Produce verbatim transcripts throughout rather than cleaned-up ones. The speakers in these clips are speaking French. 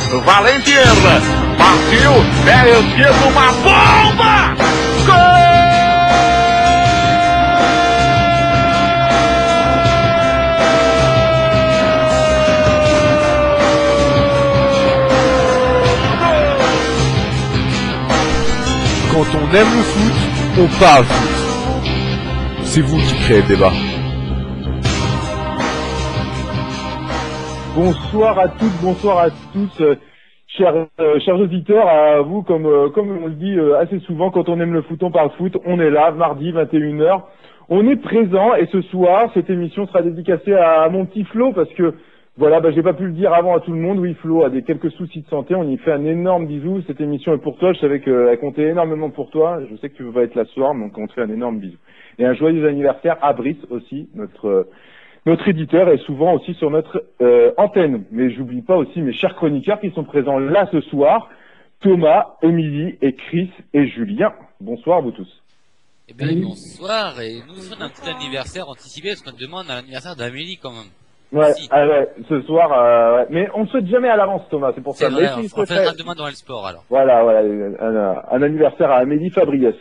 Valentier, partiu, é esquerdo, uma bomba! Gol! Quand on aime le foot, on parle foot. C'est vous qui créez le débat. Bonsoir à toutes, bonsoir à tous, euh, chers, euh, chers auditeurs, à vous, comme, euh, comme on le dit euh, assez souvent, quand on aime le foot, on parle foot, on est là, mardi, vingt et une heures, on est présent, et ce soir, cette émission sera dédicacée à, à mon petit Flo, parce que, voilà, bah, j'ai pas pu le dire avant à tout le monde, oui, Flo a des quelques soucis de santé, on y fait un énorme bisou, cette émission est pour toi, je savais qu'elle comptait énormément pour toi, je sais que tu vas être là ce soir, donc on te fait un énorme bisou. Et un joyeux anniversaire à Brice aussi, notre... Euh, Notre éditeur est souvent aussi sur notre euh, antenne. Mais j'oublie pas aussi mes chers chroniqueurs qui sont présents là ce soir. Thomas, Émilie et Chris et Julien. Bonsoir à vous tous. Eh bien, bonsoir. Et nous sommes un petit anniversaire anticipé parce qu'on demande à l'anniversaire d'Amélie quand même. Ouais, Si. ah ouais, ce soir, euh, ouais. Mais on ne souhaite jamais à l'avance, Thomas, c'est pour C'est ça. vrai, Mais si, on, on serait... fait demain dans le sport alors. Voilà, voilà, un, un anniversaire à Amélie Fabriès.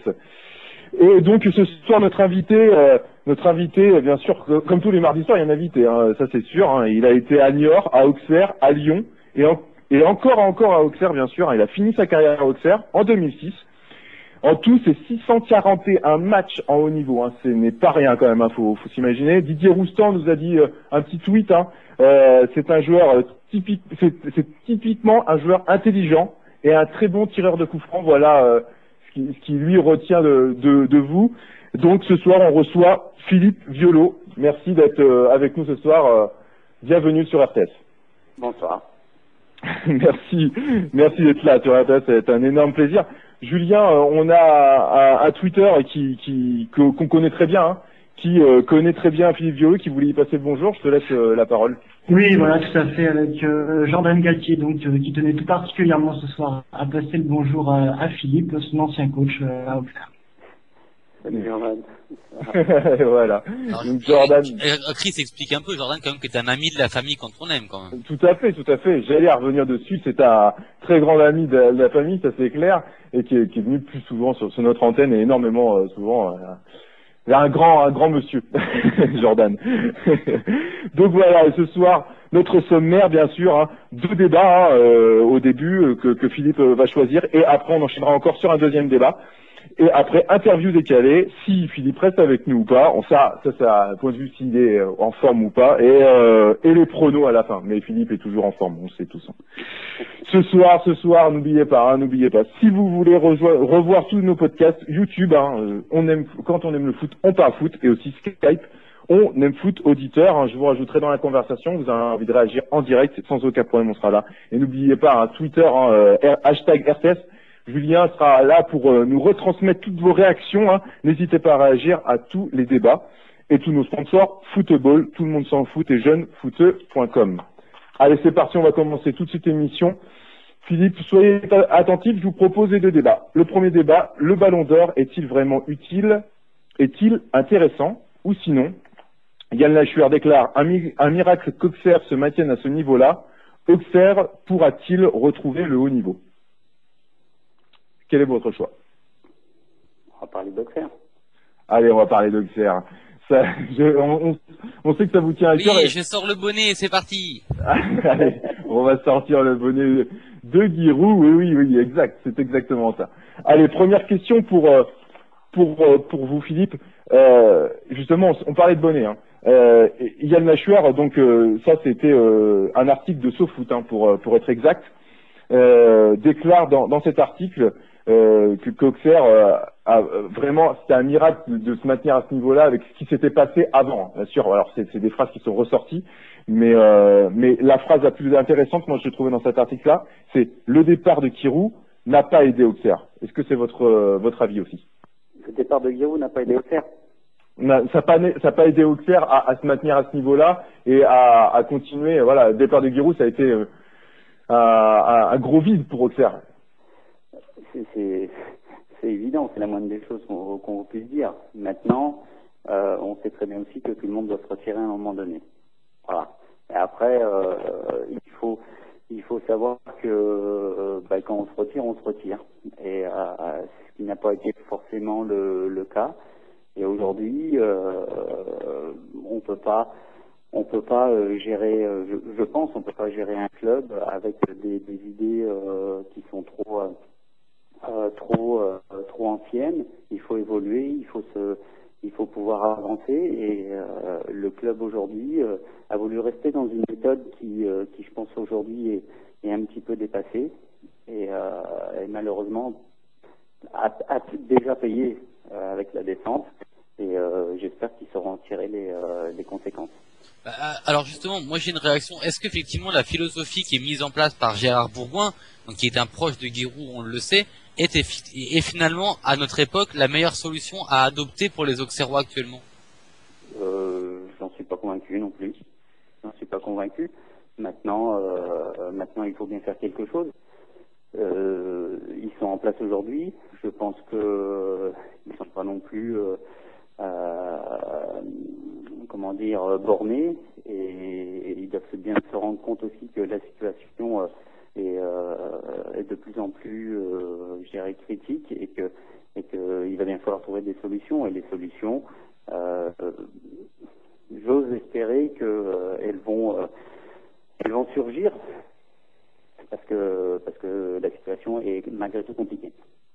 Et donc ce soir notre invité, euh, notre invité, bien sûr, comme tous les mardis soirs, il y a un invité, hein, ça c'est sûr. Hein, il a été à Niort, à Auxerre, à Lyon, et, en, et encore encore à Auxerre, bien sûr. Hein, il a fini sa carrière à Auxerre en deux mille six. En tout, c'est six cent quarante et un matchs en haut niveau. Hein, ce n'est pas rien quand même. Hein, faut, faut s'imaginer. Didier Roustan nous a dit euh, un petit tweet. Hein, euh, c'est un joueur euh, typique, c'est, c'est typiquement un joueur intelligent et un très bon tireur de coups francs. Voilà. Euh, Ce qui, ce qui lui retient de, de, de vous. Donc ce soir, on reçoit Philippe Violo. Merci d'être euh, avec nous ce soir. Euh, bienvenue sur R T S. Bonsoir. Merci, merci d'être là sur R T S. C'est un énorme plaisir. Julien, euh, on a un, un Twitter qui, qui, que, qu'on connaît très bien, hein, qui euh, connaît très bien Philippe Violo, qui voulait y passer le bonjour. Je te laisse euh, la parole. Oui, voilà, tout à fait, avec euh, Jordan Galtier, donc euh, qui tenait tout particulièrement ce soir à passer le bonjour à, à Philippe, son ancien coach euh, à Auxerre. Salut Jordan. Voilà. Alors, Donc Jordan. et, et, Chris explique un peu, Jordan, quand même, que t'es un ami de la famille quand on aime quand même. Tout à fait, tout à fait. J'allais revenir dessus. C'est un très grand ami de la, de la famille, ça c'est clair, et qui est, qui est venu plus souvent sur, sur notre antenne et énormément euh, souvent. Euh, Un grand, un grand monsieur, Jordan. Donc voilà, et ce soir, notre sommaire, bien sûr, hein, deux débats hein, euh, au début euh, que, que Philippe euh, va choisir, et après on enchaînera encore sur un deuxième débat. Et après, interview décalée, si Philippe reste avec nous ou pas, on, ça, ça c'est un point de vue s'il est euh, en forme ou pas, et, euh, et les pronos à la fin. Mais Philippe est toujours en forme, on le sait tous. Hein. Ce soir, ce soir, n'oubliez pas, hein, n'oubliez pas, si vous voulez rejoindre, revoir tous nos podcasts YouTube, hein, euh, on aime, quand on aime le foot, on parle foot, et aussi Skype, on aime foot auditeur, hein, je vous rajouterai dans la conversation, vous avez envie de réagir en direct, sans aucun problème, on sera là. Et n'oubliez pas, hein, Twitter, hein, euh, hashtag R T S, Julien sera là pour euh, nous retransmettre toutes vos réactions. Hein. N'hésitez pas à réagir à tous les débats. Et tous nos sponsors, Football, tout le monde s'en fout et jeunefooteux point com. Allez, c'est parti, on va commencer toute cette émission. Philippe, soyez attentifs, je vous propose les deux débats. Le premier débat, le ballon d'or est-il vraiment utile? Est-il intéressant? Ou sinon, Yann Lachuer déclare un, mi- un miracle qu'Auxerre se maintienne à ce niveau-là. Auxerre pourra-t-il retrouver le haut niveau? Quel est votre choix? On va parler d'Auxerre. Allez, on va parler d'Auxerre. Ça, je, on, on, on sait que ça vous tient à Oui, cœur. Et... je sors le bonnet, c'est parti. Allez, on va sortir le bonnet de Giroud. Oui, oui, oui, exact. C'est exactement ça. Allez, première question pour euh, pour euh, pour vous, Philippe. Euh, justement, on, on parlait de bonnet. Hein. Euh, Yann Lachuer, donc euh, ça, c'était euh, un article de SoFoot, hein, pour pour être exact, euh, déclare dans, dans cet article. Euh, que qu'Auxerre euh, a vraiment, c'était un miracle de, de se maintenir à ce niveau-là avec ce qui s'était passé avant. Bien sûr, alors c'est, c'est des phrases qui sont ressorties, mais euh, mais la phrase la plus intéressante, moi je l'ai trouvée dans cet article-là, c'est le départ de Giroud n'a pas aidé Auxerre. Est-ce que c'est votre euh, votre avis aussi? Le départ de Giroud n'a pas aidé Auxerre. Ça n'a pas, ça pas aidé Auxerre à, à se maintenir à ce niveau-là et à, à continuer. Voilà, le départ de Giroud, ça a été euh, un, un gros vide pour Auxerre. C'est, c'est, c'est évident, c'est la moindre des choses qu'on, qu'on puisse dire. Maintenant, euh, on sait très bien aussi que tout le monde doit se retirer à un moment donné. Voilà. Et après, euh, il faut, il faut savoir que euh, bah, quand on se retire, on se retire. Et euh, ce qui n'a pas été forcément le, le cas. Et aujourd'hui, euh, on peut pas, on peut pas euh, gérer. Euh, je, je pense, on peut pas gérer un club avec des, des idées euh, qui sont trop, euh, trop, euh, trop anciennes. Il faut évoluer, il faut se, il faut pouvoir avancer. Et euh, le club aujourd'hui euh, a voulu rester dans une méthode qui, euh, qui je pense aujourd'hui est, est un petit peu dépassée. Et, euh, et malheureusement a, a déjà payé euh, avec la descente. Et euh, j'espère qu'ils sauront tirer les, euh, les conséquences. Bah, alors justement, moi j'ai une réaction. Est-ce qu'effectivement la philosophie qui est mise en place par Gérard Bourgoin, donc qui est un proche de Giroud, on le sait, est, est finalement à notre époque la meilleure solution à adopter pour les Auxerrois actuellement? euh, J'en suis pas convaincu non plus. J'en suis pas convaincu. Maintenant, euh, maintenant il faut bien faire quelque chose. Euh, ils sont en place aujourd'hui. Je pense que ils sont pas non plus euh, Euh, comment dire, bornés, et, et ils doivent bien se rendre compte aussi que la situation euh, est, euh, est de plus en plus, euh, je dirais, critique, et que et que il va bien falloir trouver des solutions. Et les solutions, euh, euh, j'ose espérer que euh, elles vont euh, elles vont surgir, parce que parce que la situation est malgré tout compliquée.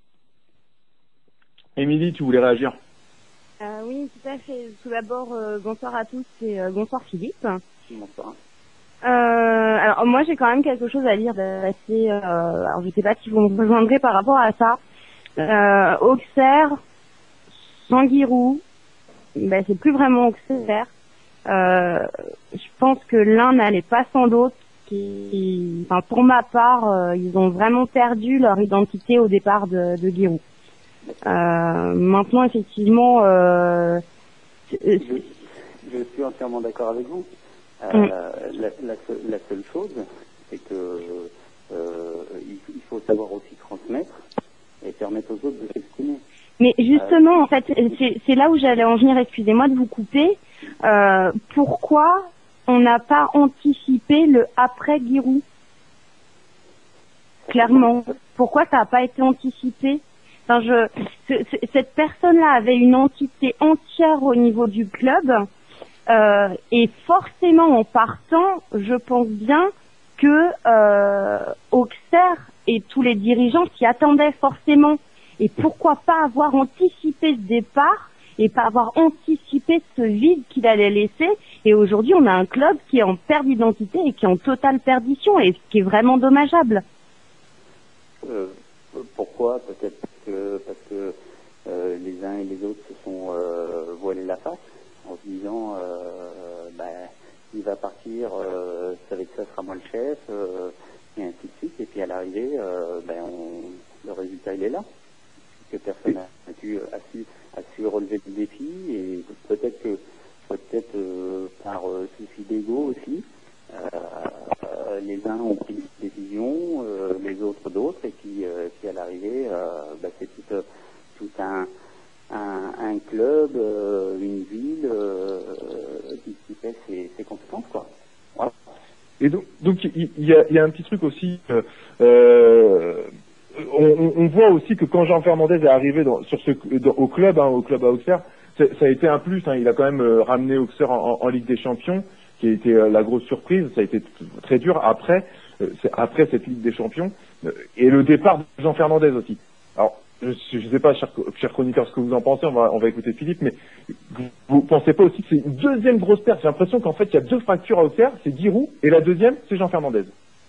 Émilie, tu voulais réagir? Euh, oui, tout à fait. Tout d'abord, euh, bonsoir à tous et euh, bonsoir Philippe. Bonsoir. Euh, alors moi, j'ai quand même quelque chose à dire d'assez. Euh, alors je sais pas si vous me rejoindrez par rapport à ça. Euh, Auxerre, sans Giroud, ben c'est plus vraiment Auxerre. Euh, je pense que l'un n'allait pas sans l'autre. Qui, enfin, pour ma part, euh, ils ont vraiment perdu leur identité au départ de, de Giroud. Euh, maintenant, effectivement, euh, je, je suis entièrement d'accord avec vous. Euh, mm. la, la, la seule chose, c'est que euh, il, il faut savoir aussi transmettre et permettre aux autres de s'exprimer. Mais justement, euh, en fait, c'est là où j'allais en venir. Excusez-moi de vous couper. Euh, pourquoi on n'a pas anticipé le après Giroud? Clairement, pourquoi ça n'a pas été anticipé? Enfin, je, ce, cette personne-là avait une entité entière au niveau du club, euh, et forcément en partant, je pense bien que euh, Auxerre et tous les dirigeants s'y attendaient forcément. Et pourquoi pas avoir anticipé ce départ et pas avoir anticipé ce vide qu'il allait laisser. Et aujourd'hui, on a un club qui est en perte d'identité et qui est en totale perdition, et ce qui est vraiment dommageable. Euh, pourquoi? Peut-être que parce que euh, les uns et les autres se sont euh, voilés la face en se disant euh, ben, il va partir, euh, ça, ça sera moi le chef, euh, et ainsi de suite. Et puis à l'arrivée, euh, ben, on, le résultat il est là. Que personne n'a su, a su, a su relever le défi, et peut-être que peut-être euh, par euh, souci d'ego aussi. Euh, les uns ont pris des décisions, euh, les autres d'autres, et puis, euh, puis à l'arrivée, euh, bah, c'est tout, tout un, un, un club, euh, une ville euh, qui, qui fait ses, ses conséquences, quoi. Voilà. Et donc, donc il y, y, a, y a un petit truc aussi. Euh, euh, on, on voit aussi que quand Jean Fernandez est arrivé dans, sur ce, dans, au club, hein, au club à Auxerre, ça a été un plus. Hein, il a quand même euh, ramené Auxerre en, en, en Ligue des Champions, qui a été euh, la grosse surprise. Ça a été très dur après, euh, après cette Ligue des Champions, euh, et le départ de Jean Fernandez aussi. Alors, je ne sais pas, cher, cher chroniqueur, ce que vous en pensez. On va, on va écouter Philippe, mais vous, vous pensez pas aussi que c'est une deuxième grosse perte? J'ai l'impression qu'en fait, il y a deux fractures à Auxerre. C'est Giroud, et la deuxième, c'est Jean Fernandez.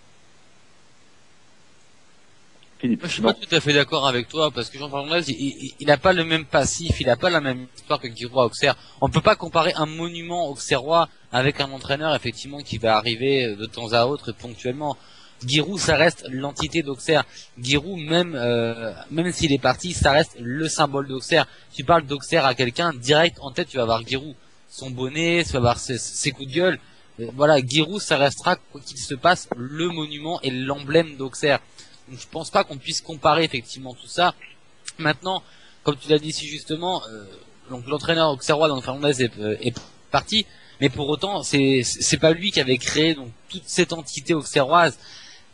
Philippe. Je suis pas tout à fait d'accord avec toi, parce que Jean Fernandez, il n'a pas le même passif, il n'a pas la même histoire que Giroud à Auxerre. On peut pas comparer un monument auxerrois avec un entraîneur, effectivement, qui va arriver de temps à autre, ponctuellement. Giroud, ça reste l'entité d'Auxerre. Giroud, même euh, même s'il est parti, ça reste le symbole d'Auxerre. Tu parles d'Auxerre à quelqu'un, direct en tête, tu vas voir Giroud. Son bonnet, tu vas voir ses, ses coups de gueule. Euh, voilà, Giroud, ça restera, quoi qu'il se passe, le monument et l'emblème d'Auxerre. Donc je pense pas qu'on puisse comparer effectivement tout ça. Maintenant, comme tu l'as dit si justement, euh, donc l'entraîneur auxerrois, donc Fernandez, est, euh, est parti, mais pour autant, c'est c'est pas lui qui avait créé donc toute cette entité auxerroise.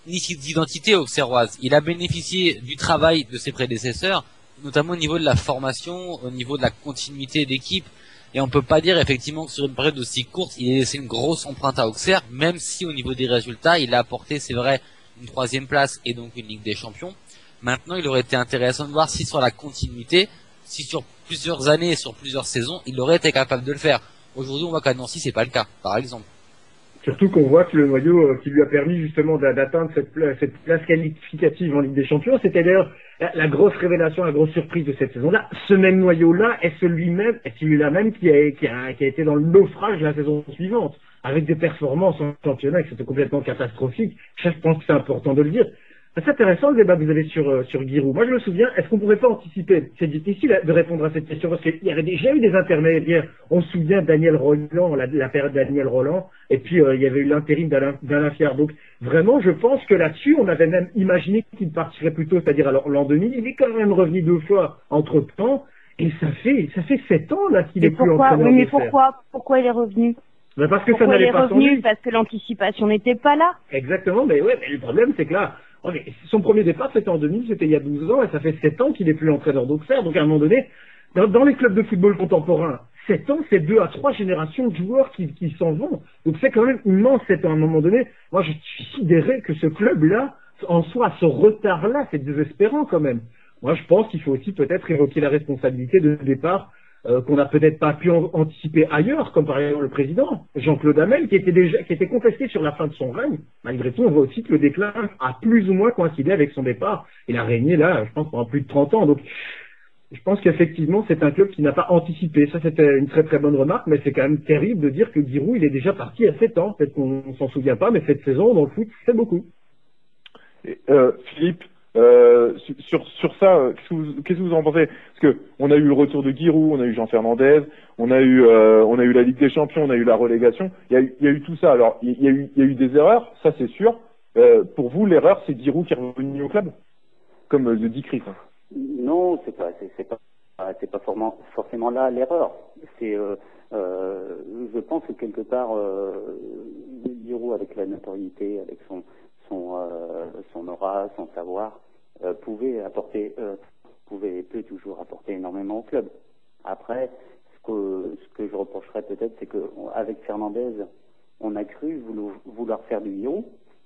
ni d'identité auxerroise. Il a bénéficié du travail de ses prédécesseurs, notamment au niveau de la formation, au niveau de la continuité d'équipe. Et on peut pas dire effectivement que sur une période aussi courte, il a laissé une grosse empreinte à Auxerre, même si au niveau des résultats, il a apporté, c'est vrai, une troisième place et donc une Ligue des Champions. Maintenant, il aurait été intéressant de voir si sur la continuité, si sur plusieurs années, sur plusieurs saisons, il aurait été capable de le faire. Aujourd'hui, on voit qu'à Nancy, c'est pas le cas, par exemple. Surtout qu'on voit que le noyau euh, qui lui a permis justement d'a- d'atteindre cette, pla- cette place qualificative en Ligue des Champions, c'était d'ailleurs la, la grosse révélation, la grosse surprise de cette saison-là. Ce même noyau-là est celui-même, est celui-là même qui a, qui a, qui a été dans le naufrage la saison suivante, avec des performances en championnat qui étaient complètement catastrophiques. Ça, je pense que c'est important de le dire. C'est intéressant le débat que vous avez sur euh, sur Giroud. Moi, je me souviens, est-ce qu'on pouvait pas anticiper? C'est difficile de répondre à cette question parce qu'il y avait déjà eu des intermédiaires. On se souvient de Daniel Roland, la, la période de Daniel Roland, et puis euh, il y avait eu l'intérim d'Alain d'Alain Fiard. Donc vraiment, je pense que là-dessus, on avait même imaginé qu'il partirait plus tôt, c'est-à-dire alors l'an deux mille. Il est quand même revenu deux fois entre temps, et ça fait ça fait sept ans là qu'il Et est plus pourquoi, entraîneur oui, mais d'Auxerre. pourquoi, pourquoi il est revenu? Ben parce que Pourquoi ça il n'allait est pas sans revenu? lui. Parce que l'anticipation n'était pas là. Exactement, mais ouais, mais le problème c'est que là, oh, mais son premier départ c'était en deux mille, c'était il y a douze ans, et ça fait sept ans qu'il est plus entraîneur d'Auxerre, donc à un moment donné, dans, dans les clubs de football contemporain, sept ans c'est deux à trois générations de joueurs qui, qui s'en vont, donc c'est quand même immense sept ans à un moment donné. Moi je suis sidéré que ce club-là en soit à ce retard-là, c'est désespérant quand même. Moi je pense qu'il faut aussi peut-être évoquer la responsabilité de départ Euh, qu'on n'a peut-être pas pu en- anticiper ailleurs, comme par exemple le président, Jean-Claude Hamel, qui était déjà, qui était contesté sur la fin de son règne. Malgré tout, on voit aussi que le déclin a plus ou moins coïncidé avec son départ. Il a régné là, je pense, pendant plus de trente ans. Donc, je pense qu'effectivement, c'est un club qui n'a pas anticipé. Ça, c'était une très très bonne remarque, mais c'est quand même terrible de dire que Giroud, il est déjà parti à sept ans. Peut-être qu'on on s'en souvient pas, mais cette saison, dans le foot, c'est beaucoup. Et, euh, Philippe, euh, sur, sur sur ça, euh, qu'est-ce que vous, qu'est-ce que vous en pensez? Parce que on a eu le retour de Giroud, on a eu Jean Fernandez, on a eu euh, on a eu la Ligue des Champions, on a eu la relégation. Il y a eu, il y a eu tout ça. Alors il y a eu il y a eu des erreurs, ça c'est sûr. Euh, pour vous, l'erreur, c'est Giroud qui est revenu au club, comme euh, le dit Chris. Hein. Non, c'est pas, c'est, c'est pas, c'est pas forcément, forcément là l'erreur. C'est, euh, euh, je pense que quelque part, euh, Giroud avec la notoriété, avec son, son, euh, son aura, son savoir, euh, pouvait apporter, euh, pouvait, peut toujours apporter énormément au club. Après, ce que, ce que je reprocherais peut-être, c'est que avec Fernandez, on a cru vouloir, vouloir faire du Giroud,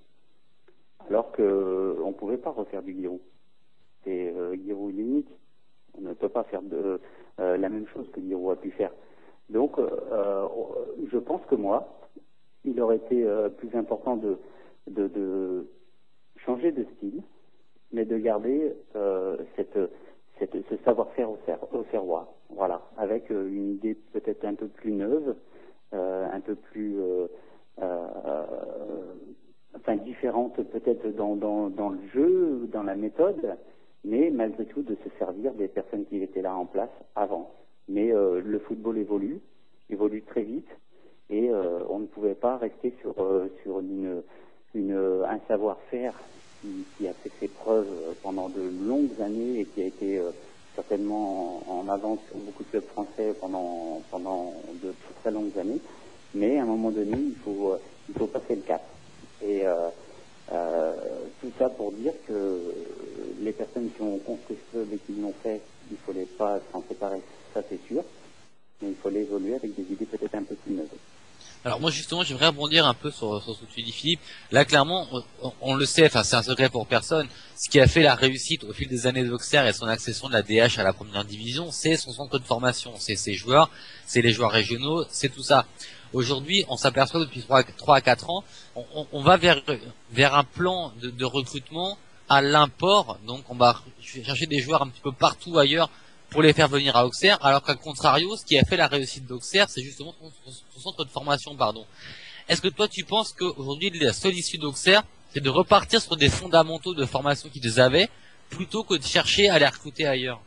alors que on pouvait pas refaire du Giroud. C'est euh, Giroud est unique. On ne peut pas faire de, euh, la même chose que Giroud a pu faire. Donc, euh, je pense que moi, il aurait été euh, plus important de, de, de changer de style, mais de garder euh, cette, cette, ce savoir-faire au, Cer- au Serrois. Voilà, avec euh, une idée peut-être un peu plus neuve, euh, un peu plus, euh, euh, enfin différente peut-être dans, dans, dans le jeu, dans la méthode, mais malgré tout de se servir des personnes qui étaient là en place avant. Mais euh, le football évolue, évolue très vite, et euh, on ne pouvait pas rester sur euh, sur une, une un savoir-faire qui, qui a fait ses preuves pendant de longues années et qui a été euh, certainement en, en avance sur beaucoup de clubs français pendant pendant de très longues années. Mais à un moment donné, il faut euh, il faut passer le cap. Et euh, euh, tout ça pour dire que les personnes qui ont construit ce club et qui l'ont fait, il ne fallait pas s'en séparer, ça c'est sûr, mais il fallait évoluer avec des idées peut-être un peu plus neuves. Alors moi justement j'aimerais rebondir un peu sur, sur ce que tu dis Philippe. Là clairement on, on le sait, enfin c'est un secret pour personne, ce qui a fait la réussite au fil des années d'Auxerre et son accession de la D H à la première division, c'est son centre de formation, c'est ses joueurs, c'est les joueurs régionaux, c'est tout ça. Aujourd'hui, on s'aperçoit depuis trois à quatre ans, on, on, on va vers vers un plan de, de recrutement à l'import, donc on va chercher des joueurs un petit peu partout ailleurs pour les faire venir à Auxerre, alors qu'à contrario, ce qui a fait la réussite d'Auxerre, c'est justement son, son centre de formation, pardon. Est-ce que toi tu penses qu'aujourd'hui la seule issue d'Auxerre, c'est de repartir sur des fondamentaux de formation qu'ils avaient, plutôt que de chercher à les recruter ailleurs?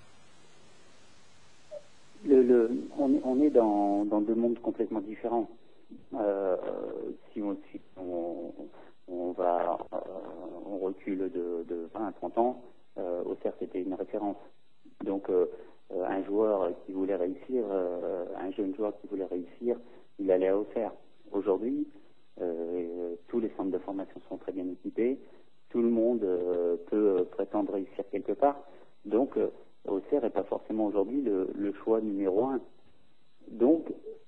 Le, le, on, on est dans, dans deux mondes complètement différents. Euh, si on, si on, on va, euh, on recule de, de vingt à trente ans, euh, Auxerre c'était une référence. Donc euh, un joueur qui voulait réussir, euh, un jeune joueur qui voulait réussir, il allait à Auxerre. Aujourd'hui, euh, tous les centres de formation sont très bien équipés. tout le monde euh, peut prétendre réussir quelque part. Donc, euh, Auxerre n'est pas forcément aujourd'hui le, le choix numéro un. Donc,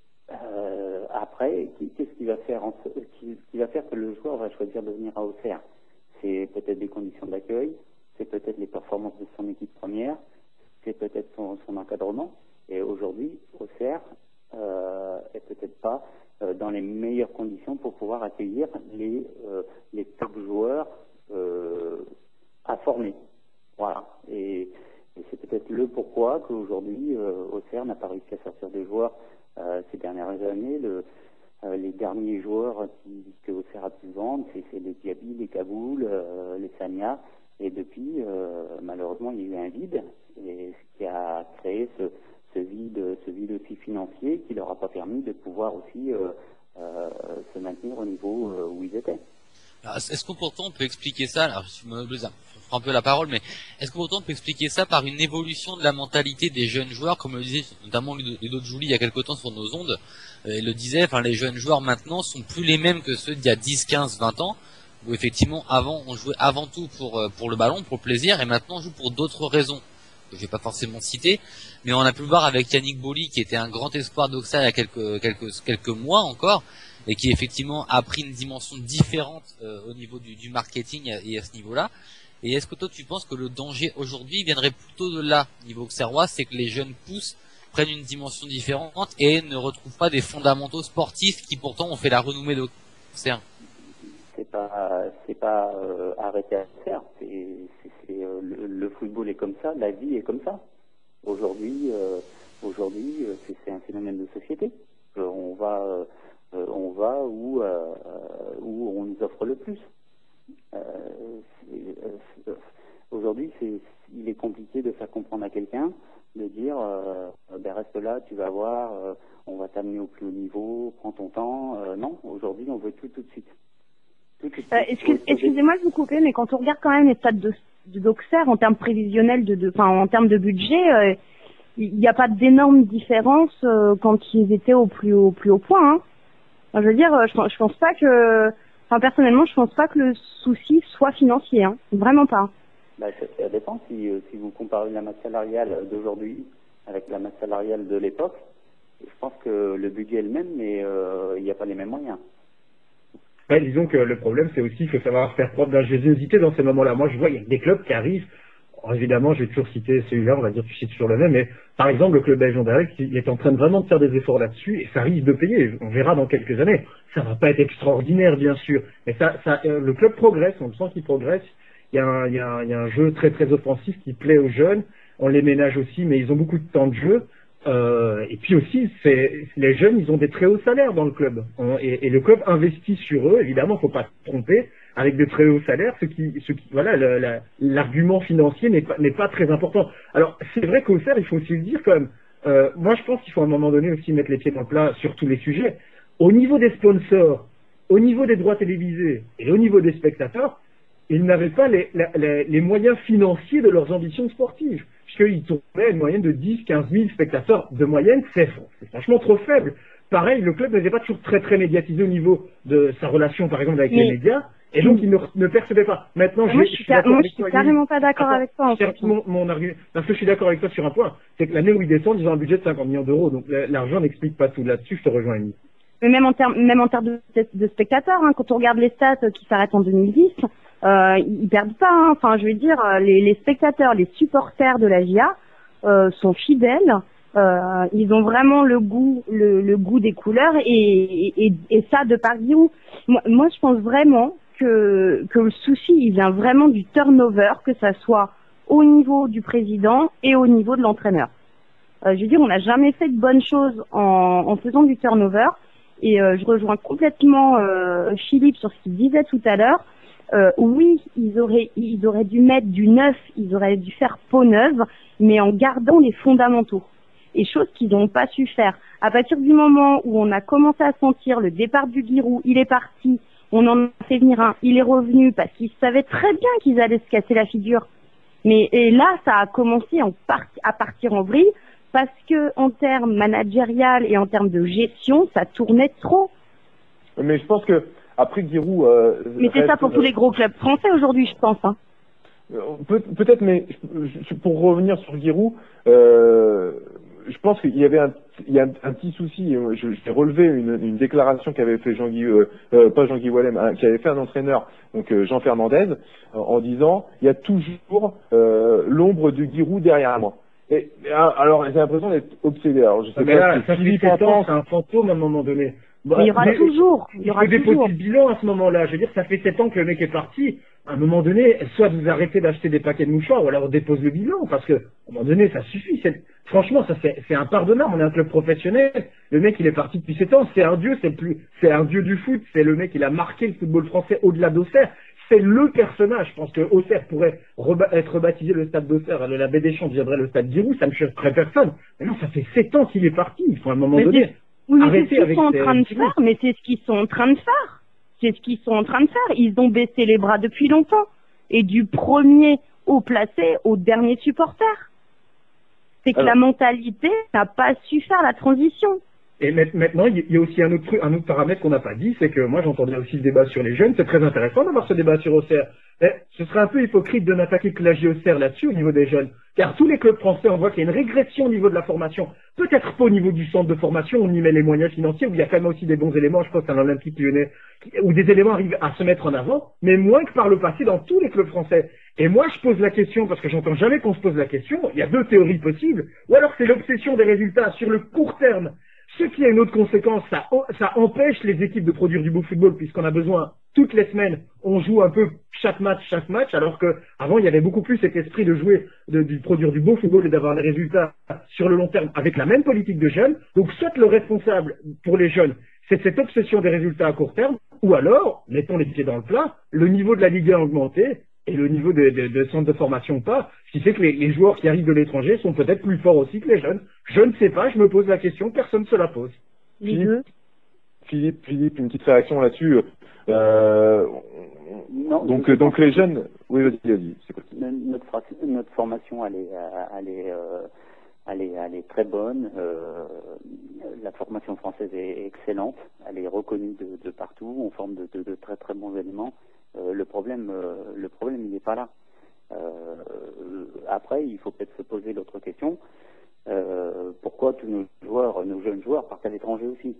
euh, après, qu'est-ce qui va faire en, qui, qui va faire que le joueur va choisir de venir à Auxerre? C'est peut-être des conditions d'accueil, c'est peut-être les performances de son équipe première, c'est peut-être son, son encadrement. Et aujourd'hui, Auxerre euh, est peut-être pas euh, dans les meilleures conditions pour pouvoir accueillir les, euh, les top joueurs euh, à former. Voilà. Et, et c'est peut-être le pourquoi qu'aujourd'hui, euh, Auxerre n'a pas réussi à sortir des joueurs euh, ces dernières années. Le, euh, les derniers joueurs qui, que Auxerre a pu vendre, c'est, c'est les Diaby, les Kaboul, euh, les Sagna. Et depuis, euh, malheureusement, il y a eu un vide, et ce qui a créé ce, ce vide, ce vide aussi financier qui leur a pas permis de pouvoir aussi euh, euh, se maintenir au niveau euh, où ils étaient. Alors, est-ce qu'on pourtant on peut expliquer ça, alors je me prends un peu la parole, mais est-ce qu'on pourtant on peut expliquer ça par une évolution de la mentalité des jeunes joueurs, comme le disait notamment Ludo de Julie il y a quelque temps sur nos ondes, euh, il le disait, enfin les jeunes joueurs maintenant sont plus les mêmes que ceux d'il y a dix, quinze, vingt ans, où effectivement avant on jouait avant tout pour pour le ballon, pour le plaisir, et maintenant on joue pour d'autres raisons que je vais pas forcément citer, mais on a pu le voir avec Yannick Boli qui était un grand espoir d'Auxerre il y a quelques quelques quelques mois encore, et qui effectivement a pris une dimension différente euh, au niveau du, du marketing et à ce niveau-là. Et est-ce que toi tu penses que le danger aujourd'hui viendrait plutôt de là, niveau auxerrois, c'est que les jeunes pousses prennent une dimension différente et ne retrouvent pas des fondamentaux sportifs qui pourtant ont fait la renommée d'Auxerre? C'est pas, c'est pas euh, arrêté à faire. C'est, c'est, c'est euh, le, le football est comme ça, la vie est comme ça. Aujourd'hui, euh, aujourd'hui, euh, c'est, c'est un phénomène de société. Euh, on va, euh, on va où, euh, où on nous offre le plus. Euh, c'est, euh, aujourd'hui, c'est, il est compliqué de faire comprendre à quelqu'un, de dire, euh, ben reste là, tu vas voir, euh, on va t'amener au plus haut niveau, prends ton temps. Euh, non, aujourd'hui, on veut tout tout de suite. Euh, excuse, excusez-moi de vous couper, mais quand on regarde quand même les stades de, de d'Auxerre en termes prévisionnels, de, de, enfin en termes de budget, euh, il n'y a pas d'énormes différences euh, quand ils étaient au plus haut, plus haut point. Hein. Enfin, je veux dire, je, je pense pas que, enfin personnellement, je pense pas que le souci soit financier, hein. Vraiment pas. Bah, ça, ça dépend si, si vous comparez la masse salariale d'aujourd'hui avec la masse salariale de l'époque. Je pense que le budget est le même, mais euh, il n'y a pas les mêmes moyens. Ouais, disons que le problème, c'est aussi qu'il faut savoir faire preuve d'ingéniosité dans ces moments-là. Moi, je vois, il y a des clubs qui arrivent. Alors, évidemment, je vais toujours citer celui-là, on va dire que tu cites toujours le même, mais par exemple, le club belge Anderlecht, il est en train de vraiment de faire des efforts là-dessus, et ça risque de payer. On verra dans quelques années. Ça va pas être extraordinaire, bien sûr, mais ça, ça, euh, le club progresse, on le sent qu'il progresse. Il y a un, il y a un, il y a un jeu très très offensif qui plaît aux jeunes. On les ménage aussi, mais ils ont beaucoup de temps de jeu. Euh, et puis aussi, c'est, les jeunes, ils ont des très hauts salaires dans le club. On, et, et le club investit sur eux, évidemment, faut pas se tromper, avec de très hauts salaires, ce qui, ce qui voilà, le, la, l'argument financier n'est pas, n'est pas très important. Alors, c'est vrai qu'Auxerre, il faut aussi le dire quand même, euh, moi je pense qu'il faut à un moment donné aussi mettre les pieds dans le plat sur tous les sujets. Au niveau des sponsors, au niveau des droits télévisés et au niveau des spectateurs, ils n'avaient pas les, les, les moyens financiers de leurs ambitions sportives. Puisqu'ils tournaient à une moyenne de dix, quinze mille spectateurs de moyenne, c'est, c'est franchement trop faible. Pareil, le club n'était pas toujours très très médiatisé au niveau de sa relation, par exemple, avec Mais... les médias, et donc il ne, ne percevait pas. Maintenant, moi, je, je suis, car... moi, je suis carrément pas d'accord Attends, avec toi. En fait. mon, mon argument, parce que je suis d'accord avec toi sur un point, c'est que l'année où ils descendent, ils ont un budget de cinquante millions d'euros, donc l'argent n'explique pas tout. Là-dessus, je te rejoins, Émilie. Mais même en termes, même en termes de, de spectateurs, hein, quand on regarde les stats qui s'arrêtent en deux mille dix, euh, ils perdent pas. Hein. Enfin, je veux dire, les, les spectateurs, les supporters de la J A euh, sont fidèles. Euh, ils ont vraiment le goût, le, le goût des couleurs, et, et, et ça de par où. Moi, moi, je pense vraiment que que le souci, il vient vraiment du turnover, que ça soit au niveau du président et au niveau de l'entraîneur. Euh, je veux dire, on n'a jamais fait de bonnes choses en, en faisant du turnover. Et euh, je rejoins complètement euh, Philippe sur ce qu'il disait tout à l'heure. Euh, oui, ils auraient, ils auraient dû mettre du neuf, ils auraient dû faire peau neuve, mais en gardant les fondamentaux. Et chose qu'ils n'ont pas su faire. À partir du moment où on a commencé à sentir le départ du Giroud, il est parti, on en a fait venir un, il est revenu parce qu'ils savaient très bien qu'ils allaient se casser la figure. Mais et là, ça a commencé en part, à partir en vrille. Parce que en termes managérial et en termes de gestion, ça tournait trop. Mais je pense que après Giroud. Euh, Mais c'est ça pour tous les gros clubs français aujourd'hui, je pense. Hein. Peut, peut-être, mais je, pour revenir sur Giroud, euh, je pense qu'il y avait un, il y a un, un petit souci. Je, j'ai relevé une, une déclaration qu'avait fait Jean-Guy, euh, euh, pas Jean-Guy Wallem, hein, qui avait fait un entraîneur, donc euh, Jean Fernandez, en, en disant il y a toujours euh, l'ombre de Giroud derrière moi. Et alors j'ai l'impression d'être obsédé. Alors je sais ah, mais pas là, si ça Philippe fait sept ans, pense. c'est un fantôme à un moment donné. Bah, mais il y aura mais, toujours, il y aura il faut toujours. déposer le bilan à ce moment-là. Je veux dire, ça fait sept ans que le mec est parti. À un moment donné, soit vous arrêtez d'acheter des paquets de mouchoirs, ou alors on dépose le bilan, parce que, à un moment donné, ça suffit. C'est, franchement, ça c'est, c'est impardonnable. On est un club professionnel. Le mec, il est parti depuis sept ans. C'est un dieu, c'est le plus, c'est un dieu du foot. C'est le mec, il a marqué le football français au-delà d'Auxerre. C'est le personnage. Je pense que Auxerre pourrait reba- être rebaptisé le stade d'Auxerre. La baie des Champs deviendrait le stade Giroud. Ça ne choquerait personne. Mais non, ça fait sept ans qu'il est parti. Il faut à un moment Mais donné. c'est- Oui, mais c'est arrêter ce qu'ils avec sont en ces- train de faire, mais c'est ce qu'ils sont en train de faire. C'est ce qu'ils sont en train de faire. Ils ont baissé les bras depuis longtemps. Et du premier haut placé au dernier supporter. C'est que Alors- la mentalité n'a pas su faire la transition. Et maintenant, il y a aussi un autre truc, un autre paramètre qu'on n'a pas dit, c'est que moi j'entendais aussi le débat sur les jeunes. C'est très intéressant d'avoir ce débat sur Auxerre. Mais ce serait un peu hypocrite de n'attaquer que la J Auxerre là-dessus au niveau des jeunes. Car tous les clubs français, on voit qu'il y a une régression au niveau de la formation. Peut-être pas au niveau du centre de formation, on y met les moyens financiers, où il y a quand même aussi des bons éléments, je pense à l'Olympique Lyonnais, où des éléments arrivent à se mettre en avant, mais moins que par le passé dans tous les clubs français. Et moi, je pose la question, parce que j'entends jamais qu'on se pose la question, il y a deux théories possibles, ou alors c'est l'obsession des résultats sur le court terme. Ce qui a une autre conséquence, ça, ça empêche les équipes de produire du beau football, puisqu'on a besoin, toutes les semaines, on joue un peu chaque match, chaque match, alors que avant il y avait beaucoup plus cet esprit de jouer, de, de produire du beau football et d'avoir les résultats sur le long terme avec la même politique de jeunes. Donc soit le responsable pour les jeunes, c'est cette obsession des résultats à court terme, ou alors, mettons les pieds dans le plat, le niveau de la Ligue un a augmenté, et le niveau de, de, de centre de formation pas, ce qui fait que les, les joueurs qui arrivent de l'étranger sont peut-être plus forts aussi que les jeunes. Je ne sais pas, je me pose la question, personne ne se la pose. Philippe, Philippe, Philippe, une petite réaction là-dessus. Euh, Non, donc, je- donc les jeunes, oui, vas-y, vas-y, c'est quoi? Notre, fra- notre formation, elle est, elle est, euh, elle est, elle est très bonne. Euh, la formation française est excellente. Elle est reconnue de, de partout. On forme de, de, de très très bons éléments. Euh, le problème, euh, le problème, il n'est pas là. Euh, après, il faut peut-être se poser l'autre question. Euh, pourquoi tous nos joueurs, nos jeunes joueurs partent à l'étranger aussi?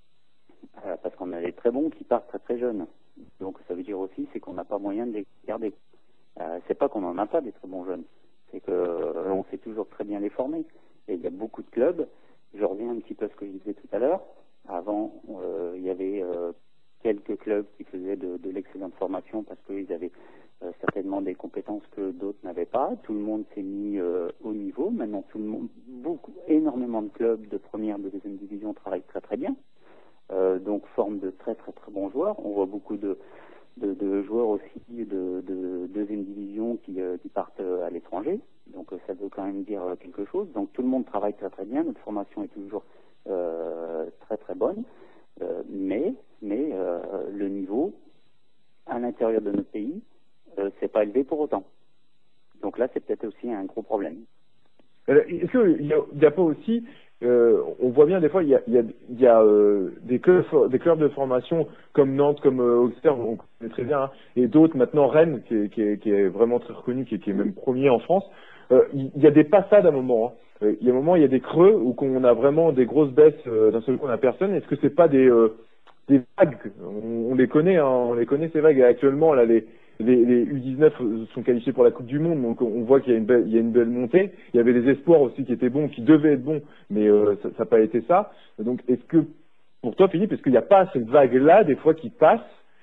Euh, parce qu'on a des très bons qui partent très très jeunes. Donc ça veut dire aussi c'est qu'on n'a pas moyen de les garder. Euh, c'est pas qu'on n'en a pas des très bons jeunes, c'est que euh, on sait toujours très bien les former. Et il y a beaucoup de clubs. Je reviens un petit peu à ce que je disais tout à l'heure. Avant, euh, il y avait euh, quelques clubs qui faisaient de, de l'excellente formation parce qu'ils avaient euh, certainement des compétences que d'autres n'avaient pas. Tout le monde s'est mis euh, au niveau. Maintenant, tout le monde, beaucoup, énormément de clubs de première, de deuxième division travaillent très très bien. Euh, donc forment de très très très bons joueurs. On voit beaucoup de, de, de joueurs aussi de, de deuxième division qui, euh, qui partent à l'étranger. Donc euh, ça veut quand même dire quelque chose. Donc tout le monde travaille très très bien. Notre formation est toujours euh, très très bonne. Euh, mais mais euh, le niveau à l'intérieur de notre pays, euh, c'est pas élevé pour autant. Donc là, c'est peut-être aussi un gros problème. Est-ce qu'il n'y a, il y a pas aussi, euh, on voit bien des fois, il y a, il y a, il y a euh, des, clubs, des clubs de formation comme Nantes, comme euh, Auxerre, on connaît très bien, hein, et d'autres, maintenant Rennes, qui est, qui est, qui est vraiment très reconnu, qui est, qui est même premier en France. Euh, il y a des passades à un moment. Hein. Euh, il y a un moment, il y a des creux où on a vraiment des grosses baisses, euh, d'un seul coup, on n'a personne. Est-ce que c'est pas des, euh, des vagues? on, on les connaît, hein, on les connaît ces vagues. Et actuellement, là, les Les, les U dix-neuf sont qualifiés pour la Coupe du Monde, donc on voit qu'il y a une belle, il y a une belle montée. Il y avait des espoirs aussi qui étaient bons, qui devaient être bons, mais euh, ça n'a pas été ça. Donc, est-ce que, pour toi, Philippe, est-ce qu'il n'y a pas cette vague-là, des fois, qui passe,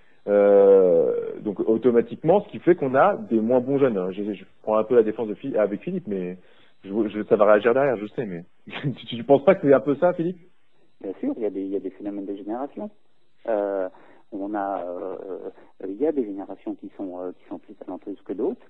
euh, donc automatiquement, ce qui fait qu'on a des moins bons jeunes, hein. je, je prends un peu la défense de Philippe, avec Philippe, mais je, je, ça va réagir derrière, je sais, mais tu ne penses pas que c'est un peu ça, Philippe? Bien sûr, il y a des, il y a des phénomènes de génération. Euh, On a, euh, il y a des générations qui sont euh, qui sont plus talentueuses que d'autres.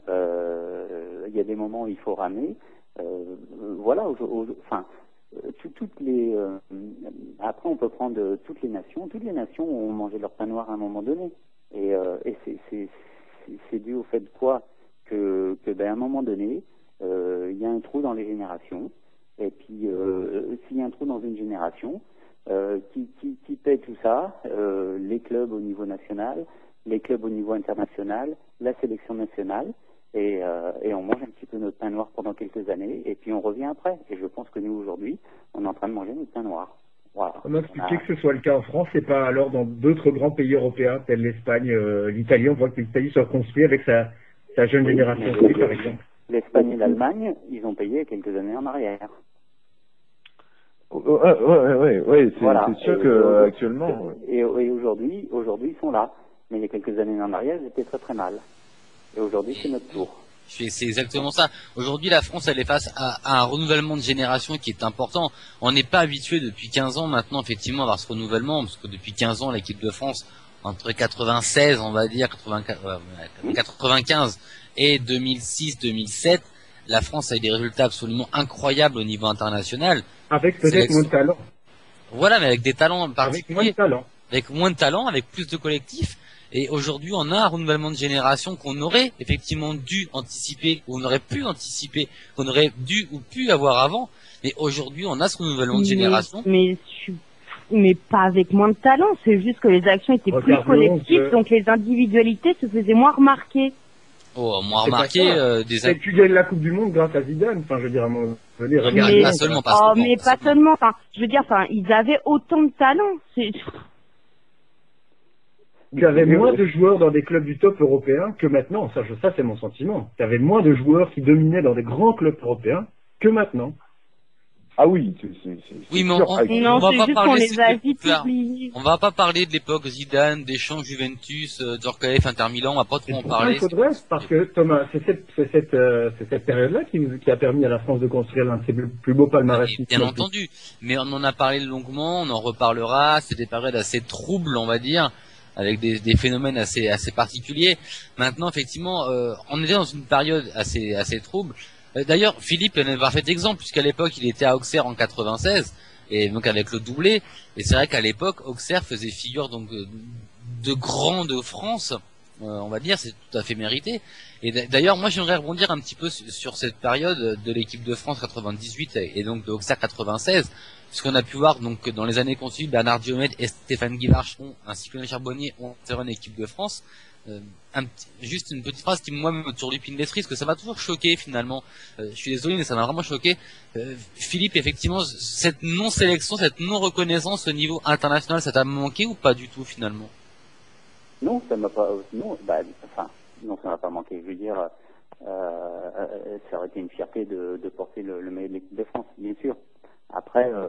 Euh, il y a des moments où il faut ramer. Euh, voilà, au, au, enfin, tout, toutes les. Euh, après, on peut prendre toutes les nations. Toutes les nations ont mangé leur pain noir à un moment donné. Et, euh, et c'est, c'est, c'est, c'est dû au fait de quoi que, que ben, à un moment donné, euh, il y a un trou dans les générations. Et puis, euh, s'il y a un trou dans une génération, euh, qui, qui, qui paie tout ça, euh, les clubs au niveau national, les clubs au niveau international, la sélection nationale, et, euh, et on mange un petit peu notre pain noir pendant quelques années, et puis on revient après. Et je pense que nous, aujourd'hui, on est en train de manger notre pain noir. Voilà. On m'a expliqué que ce soit le cas en France et pas alors dans d'autres grands pays européens, tels l'Espagne, euh, l'Italie. On voit que l'Italie se reconstruit avec sa, sa jeune Oui, génération, mais aussi, par exemple. L'Espagne et l'Allemagne, ils ont payé quelques années en arrière. Ouais, ouais, ouais, ouais, c'est Voilà. c'est sûr Et que aujourd'hui- euh, actuellement. ouais. Et, et aujourd'hui, aujourd'hui, ils sont là. Mais il y a quelques années en arrière, ils étaient très très mal. Et aujourd'hui, c'est notre tour. C'est c'est exactement ça. Aujourd'hui, la France, elle est face à, à un renouvellement de génération qui est important. On n'est pas habitué depuis quinze ans maintenant, effectivement, à avoir ce renouvellement, parce que depuis quinze ans, l'équipe de France, entre quatre-vingt-seize, on va dire, quatre-vingt-quinze et deux mille six deux mille sept, la France a eu des résultats absolument incroyables au niveau international. Avec peut-être Sélection- moins de talent. Voilà, mais avec des talents Avec moins de particuliers, talent. avec moins de talent, avec plus de collectifs. Et aujourd'hui, on a un renouvellement de génération qu'on aurait effectivement dû anticiper, ou on aurait pu anticiper, qu'on aurait dû ou pu avoir avant. Mais aujourd'hui, on a ce renouvellement de génération. Mais, mais, je suis- mais pas avec moins de talent, c'est juste que les actions étaient plus Regarde le onze, collectives, euh, donc les individualités se faisaient moins remarquer. Oh, on m'a C'est pas remarqué ça. euh, des C'est que tu gagnes la Coupe du Monde grâce à Zidane. Enfin, je veux dire, à un moment donné, regarde. Mais- le pas onze, seulement, hein. pas Oh, seulement, mais pas pas seulement. seulement, enfin, je veux dire, enfin, ils avaient autant de talent. C'est, Tu avais moins de joueurs dans des clubs du top européen que maintenant. Ça, je- ça c'est mon sentiment. Tu avais moins de joueurs qui dominaient dans des grands clubs européens que maintenant. Ah oui, c'est c'est- c'est- Oui, c'est mais sûr. on- Avec- on non, va c'est pas juste qu'on parler les de a cette vite époque-là. oubliés. On va pas parler de l'époque Zidane, Deschamps, Juventus, euh, Djorkaeff, Inter Milan, on va pas trop Et en pourtant, parler. il faudrait, parce que Thomas, c'est cette, c'est cette, euh, c'est cette période-là qui, nous- qui a permis à la France de construire l'un de ses plus, plus beaux palmarès. Et bien entendu, mais on en a parlé longuement, on en reparlera, c'est des périodes assez troubles, on va dire, avec des, des phénomènes assez assez particuliers. Maintenant, effectivement, euh, on était dans une période assez assez trouble. Euh, D'ailleurs, Philippe est un parfait exemple, puisqu'à l'époque, il était à Auxerre en quatre-vingt-seize, et donc avec le doublé, et c'est vrai qu'à l'époque, Auxerre faisait figure donc de, de grand de France, euh, on va dire, c'est tout à fait mérité. Et d'a- d'ailleurs, moi, j'aimerais rebondir un petit peu sur, sur cette période de l'équipe de France quatre-vingt-dix-huit et, et donc de Auxerre quatre-vingt-seize, puisqu'on a pu voir donc que dans les années qu'on suit, Bernard Diomède et Stéphane Guivarchon ainsi que Lionel Charbonnier ont intégré une équipe de France. Euh, un petit, juste une petite phrase qui moi me turlupine l'esprit, parce que ça m'a toujours choqué finalement. Euh, je suis désolé, mais ça m'a vraiment choqué. Euh, Philippe, effectivement, cette non-sélection, cette non-reconnaissance au niveau international, ça t'a manqué ou pas du tout finalement? Non, ça m'a pas. Non, bah, enfin, non, ça m'a pas manqué. Je veux dire, euh, euh, ça aurait été une fierté de, de porter le, le maillot de l'équipe de France, bien sûr. Après, euh,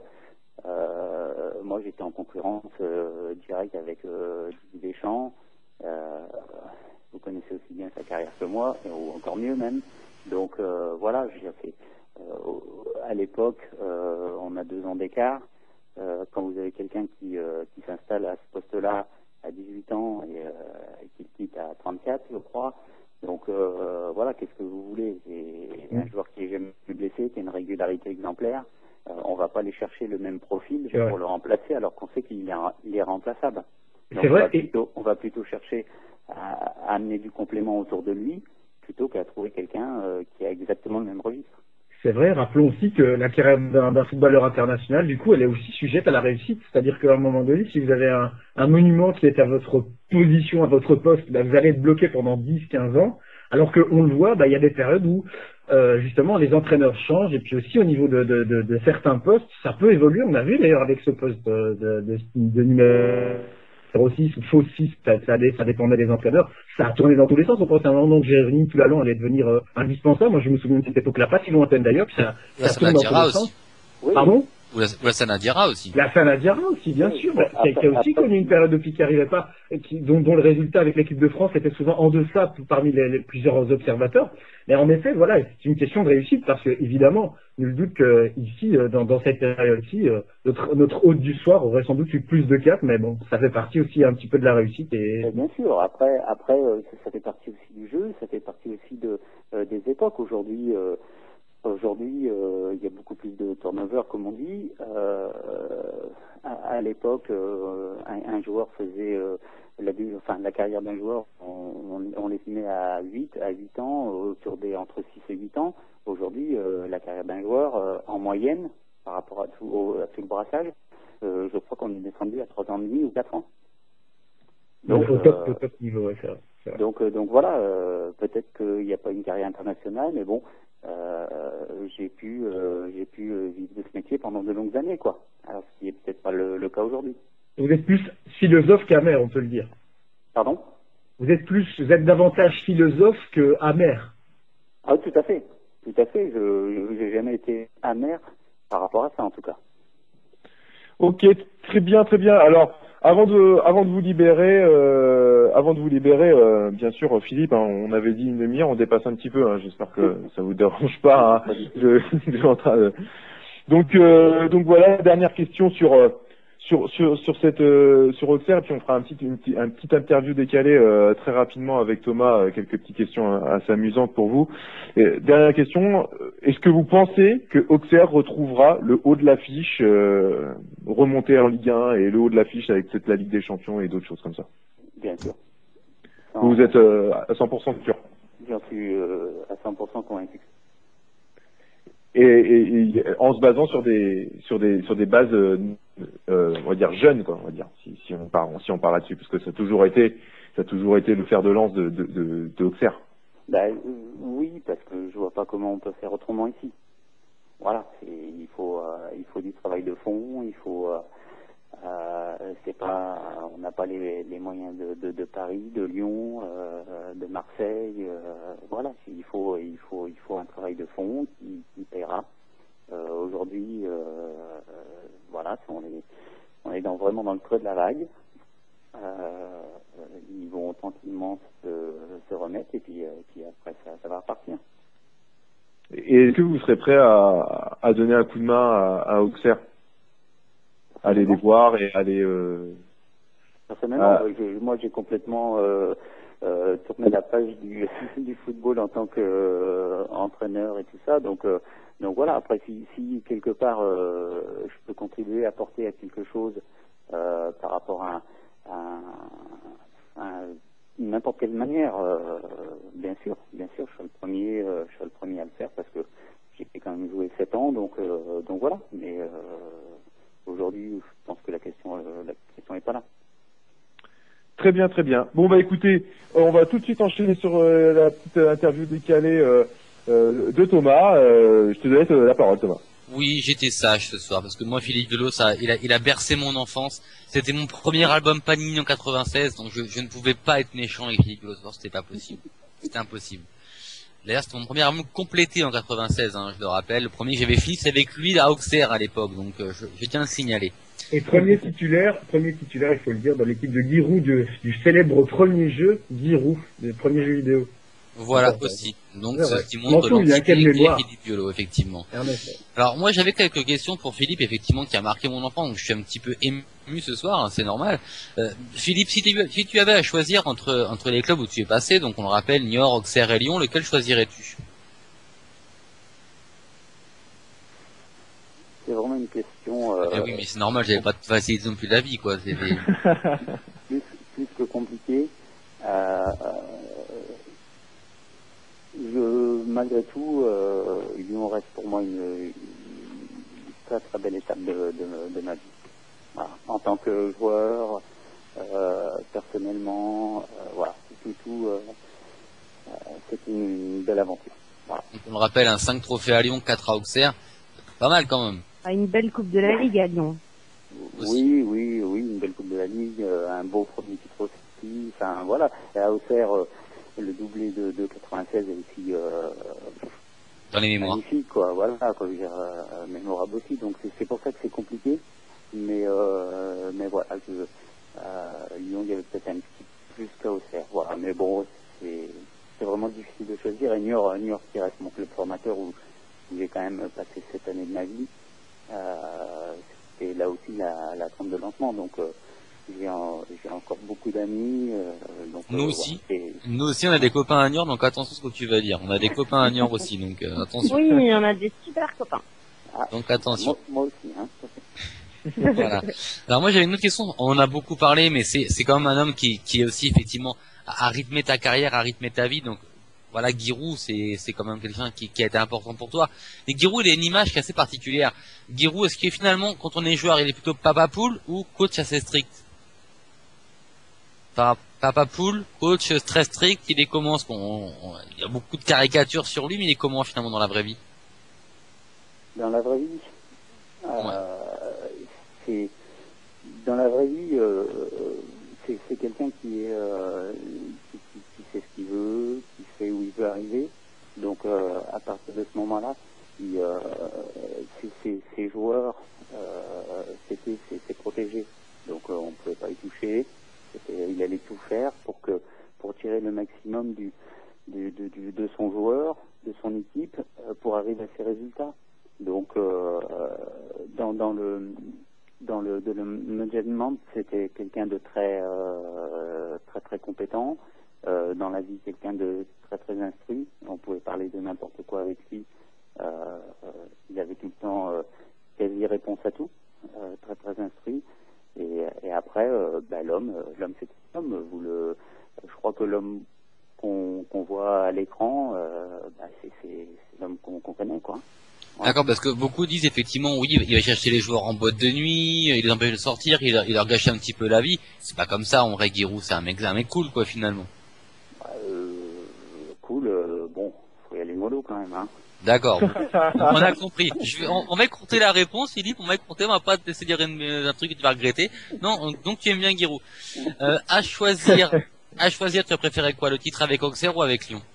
euh, moi, j'étais en concurrence euh, directe avec euh, Didier Deschamps. Euh, vous connaissez aussi bien sa carrière que moi, ou encore mieux même. Donc euh, voilà, j'ai fait. Euh, à l'époque, euh, on a deux ans d'écart. Euh, quand vous avez quelqu'un qui, euh, qui s'installe à ce poste-là à dix-huit ans et, euh, et qui quitte à trente-quatre, je crois. Donc euh, voilà, qu'est-ce que vous voulez? Et un joueur qui est jamais blessé, qui a une régularité exemplaire, euh, on va pas aller chercher le même profil C'est vrai. pour le remplacer alors qu'on sait qu'il est, il est remplaçable. Donc, C'est on, vrai, va et- plutôt, on va plutôt chercher à, à amener du complément autour de lui plutôt qu'à trouver quelqu'un euh, qui a exactement le même registre. C'est vrai, rappelons aussi que la carrière d'un d'un footballeur international, du coup, elle est aussi sujette à la réussite. C'est-à-dire qu'à un moment donné, si vous avez un, un monument qui est à votre position, à votre poste, bah, vous allez être bloqué pendant dix, quinze ans. Alors qu'on le voit, bah, il y a des périodes où, euh, justement, les entraîneurs changent. Et puis aussi, au niveau de, de, de, de certains postes, ça peut évoluer. On a vu d'ailleurs avec ce poste de, de, de, de numéro six ou faux six, ça, ça, ça dépendait des entraîneurs. Ça a tourné dans tous les sens. On pense à un moment que Jérémy Toulalon allait devenir euh, indispensable. Moi, je me souviens de cette époque-là, pas si lointaine d'ailleurs. Puis ça, Là, ça ça tourne dans tous Diarra les aussi. sens. Oui, Pardon? Ou la, ou la Sanadiara aussi. La Sanadiara aussi, bien Oui, sûr, bon, bah, qui, a, qui a aussi après- connu une période depuis qui n'arrivait pas, et qui, dont, dont le résultat avec l'équipe de France était souvent en deçà parmi les, les plusieurs observateurs. Mais en effet, voilà, c'est une question de réussite parce que évidemment, nul doute que ici, euh, dans, dans cette période-ci, euh, notre, notre hôte du soir aurait sans doute eu plus de cap, mais bon, ça fait partie aussi un petit peu de la réussite et Euh, Bien sûr. Après, après, euh, ça, ça fait partie aussi du jeu, ça fait partie aussi de euh, des époques. Aujourd'hui, euh, aujourd'hui, euh, il y a beaucoup plus de turnover, comme on dit. Euh, à à l'époque, euh, un, un joueur faisait euh, la, du- enfin, la carrière d'un joueur, on, on, on l'estimait à huit, à huit ans, autour des entre six et huit ans. Aujourd'hui, euh, la carrière d'un joueur, euh, en moyenne, par rapport à tout, au, à tout le brassage, euh, je crois qu'on est descendu à trois ans et demi ou quatre ans. Donc, au top, au top niveau, ouais, c'est vrai. c'est vrai. Donc, euh, donc voilà, euh, peut-être qu'il n'y a pas une carrière internationale, mais bon, euh, j'ai pu, euh, j'ai pu euh, vivre de ce métier pendant de longues années, quoi. Alors, ce qui est peut-être pas le, le cas aujourd'hui. Vous êtes plus philosophe qu'amer, on peut le dire. Pardon? Vous êtes plus, vous êtes davantage philosophe que amer. Ah, tout à fait, tout à fait. Je, je j'ai jamais été amer par rapport à ça, en tout cas. Ok, très bien, très bien. Alors, avant de, avant de vous libérer, euh, avant de vous libérer, euh, bien sûr, Philippe, hein, on avait dit une demi-heure, on dépasse un petit peu. Hein, j'espère que ça vous dérange pas. Hein, je, je suis en train de... Donc, euh, donc voilà, dernière question sur euh, sur sur sur cette euh, sur Auxerre, et puis on fera un petit une, petit- un petit interview décalé euh, très rapidement avec Thomas, euh, quelques petites questions euh, assez amusantes pour vous. Et, dernière question, euh, est-ce que vous pensez que Auxerre retrouvera le haut de l'affiche, euh, remonter en Ligue un et le haut de l'affiche avec peut-être la Ligue des Champions et d'autres choses comme ça? Bien sûr. Vous êtes euh, à cent pour cent sûr? J'en suis euh, à cent pour cent convaincu. Et, et, et en se basant sur des sur des sur des bases euh, euh, on va dire jeunes, quoi, on va dire, si, si on part si on part là-dessus, parce que ça a toujours été ça a toujours été le fer de lance de de, de, de Auxerre. Bah, euh, oui, parce que je vois pas comment on peut faire autrement ici. Voilà, c'est- il faut euh, il faut du travail de fond, il faut euh, euh, c'est pas on n'a pas les, les moyens de, de, de Paris, de Lyon, euh, de Marseille, euh, voilà, il faut il faut il faut un travail de fond qui, qui paiera. Euh, aujourd'hui, euh, euh, voilà, on est on est dans, vraiment dans le creux de la vague. Euh, ils vont tranquillement se, se remettre et puis, euh, puis après ça, ça va repartir. Et est-ce que vous serez prêt à, à donner un coup de main à, à Auxerre, aller les voir et aller euh... Personnellement, Ah. euh, je- moi j'ai complètement euh, euh, tourné la page du, du football en tant qu'entraîneur et tout ça. Donc, euh, donc voilà, après si, si quelque part euh, je peux contribuer, apporter à quelque chose euh, par rapport à, à, à n'importe quelle manière, euh, bien sûr, bien sûr, je serai le premier, euh, je serai le premier à le faire parce que j'ai quand même joué sept ans, donc euh, donc voilà. Mais euh, aujourd'hui, je pense que la question, euh, la question n'est pas là. Très bien, très bien. Bon bah écoutez, euh, on va tout de suite enchaîner sur euh, la petite interview décalée euh, euh, de Thomas. Euh, je te laisse euh, la parole, Thomas. Oui, j'étais sage ce soir parce que moi, Philippe Delo, ça, il a, il a bercé mon enfance. C'était mon premier album Panini en quatre-vingt-seize, donc je, je ne pouvais pas être méchant avec Philippe Delo ce soir, c'était pas possible. C'était impossible. D'ailleurs, c'était mon premier album complété en quatre-vingt-seize, hein, je le rappelle. Le premier que j'avais fait, c'est avec lui à Auxerre à l'époque, donc euh, je, je tiens à le signaler. Et premier titulaire, premier titulaire, il faut le dire, dans l'équipe de Giroud du, du célèbre premier jeu, Giroud, le premier jeu vidéo. Voilà Ouais, aussi. Donc, ouais, c'est ouais. ce qui M'en montre souviens, l'entité quelle qui est mémoire. Philippe Delo, effectivement. En effet. Alors moi j'avais quelques questions pour Philippe, effectivement, qui a marqué mon enfant, donc je suis un petit peu ému ce soir, hein, c'est normal. Euh, Philippe, si tu, si tu avais à choisir entre entre les clubs où tu es passé, donc on le rappelle, Niort, Auxerre et Lyon, lequel choisirais-tu? C'est vraiment une question euh, Eh oui, mais c'est normal, j'avais pas de facilité non plus de la vie, quoi. C'est des... plus, plus que compliquée. Euh, je, malgré tout, euh, Lyon reste pour moi une, une très très belle étape de, de, de ma vie. Voilà. En tant que joueur, euh, personnellement, euh, voilà, tout, tout, euh, euh, c'est une belle aventure. Voilà. Donc, on le rappelle, un cinq trophées à Lyon, quatre à Auxerre, pas mal quand même. Ah, une belle Coupe de la Ligue à Lyon. Oui, oui, oui, une belle Coupe de la Ligue, euh, un beau premier titre aussi. Enfin, voilà. Et à Auxerre, euh, le doublé de, de quatre-vingt-seize est aussi euh, Dans les mémoires. magnifique, quoi. Voilà, quoi, je veux dire, euh, mémorable aussi. Donc c'est c'est pour ça que c'est compliqué. Mais, euh, mais voilà, je, euh, Lyon, il y avait peut-être un petit plus qu'à Auxerre. Voilà, mais bon, c'est c'est vraiment difficile de choisir. Et Niort, Niort qui reste mon club formateur où, où j'ai quand même passé cette année de ma vie. Euh, c'est là aussi la, la trempe de lancement, donc euh, j'ai en- j'ai encore beaucoup d'amis. Euh, donc, Nous euh, aussi. voilà, c'est- Nous aussi, on a des copains à Niort, donc attention à ce que tu vas dire. On a des copains à Niort aussi, donc euh, attention. Oui, mais on a des super copains. Donc attention. moi, moi aussi, hein. Voilà. Alors moi j'avais une autre question, on en a beaucoup parlé, mais c'est c'est quand même un homme qui qui est aussi effectivement à, à rythmer ta carrière, à rythmer ta vie. Donc voilà, Giroud, c'est c'est quand même quelqu'un qui, qui a été important pour toi. Et Giroud, il a une image qui est assez particulière. Giroud, est-ce que finalement, quand on est joueur, il est plutôt papa poule ou coach assez strict? Enfin, papa poule, coach très strict, il est comment? Parce qu'on, on- il y a beaucoup de caricatures sur lui, mais il est comment finalement dans la vraie vie? Dans la vraie vie, euh, c'est dans la vraie vie, euh, c'est c'est quelqu'un qui est euh, qui, qui, qui sait ce qu'il veut, qui sait où il veut arriver. Donc euh, à partir de ce moment-là, il, euh, ses, ses- ses joueurs, euh, c'était c'est c'est protégé. Donc euh, on ne pouvait pas y toucher. C'était- Il allait tout faire pour que pour tirer le maximum du, du, du- du- de son joueur, de son équipe, euh, pour arriver à ses résultats. Donc euh, dans, dans le dans le, de le management, c'était quelqu'un de très euh, très très compétent. Euh, dans la vie, quelqu'un de très très instruit. On pouvait parler de n'importe quoi avec lui. Euh, euh, il avait tout le temps euh, quasi réponse à tout. Euh, très très instruit. Et, et après, euh, bah, l'homme, euh, l'homme c'est l'homme. Vous le, je crois que l'homme qu'on qu'on voit à l'écran, euh, bah, c'est c'est- c'est l'homme qu'on qu'on connaît, quoi. Ouais. D'accord, parce que beaucoup disent effectivement, oui, il va chercher les joueurs en boîte de nuit, il les empêche de sortir, il, leur- il leur gâche un petit peu la vie. C'est pas comme ça, en vrai, Giroud, c'est un mec, c'est un mec cool, quoi, finalement. Euh, cool, euh, bon, faut y aller mollo quand même, hein. D'accord, on a compris. Je vais, on, on va écourter la réponse, Philippe, on va écourter, on va pas essayer de dire une- un truc que tu vas regretter. Non, on- donc tu aimes bien Giroud. Euh, à choisir, à choisir, tu as préféré quoi, le titre avec Auxerre ou avec Lyon?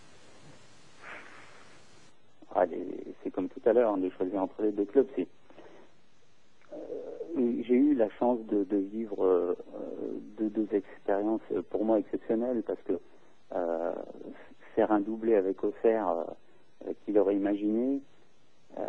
Ah, les- c'est comme tout à l'heure, hein, de choisir entre les deux clubs. C'est, euh, j'ai eu la chance de, de vivre euh, deux, deux expériences euh, pour moi exceptionnelles, parce que euh, faire un doublé avec Auxerre, euh, qui l'aurait imaginé, euh,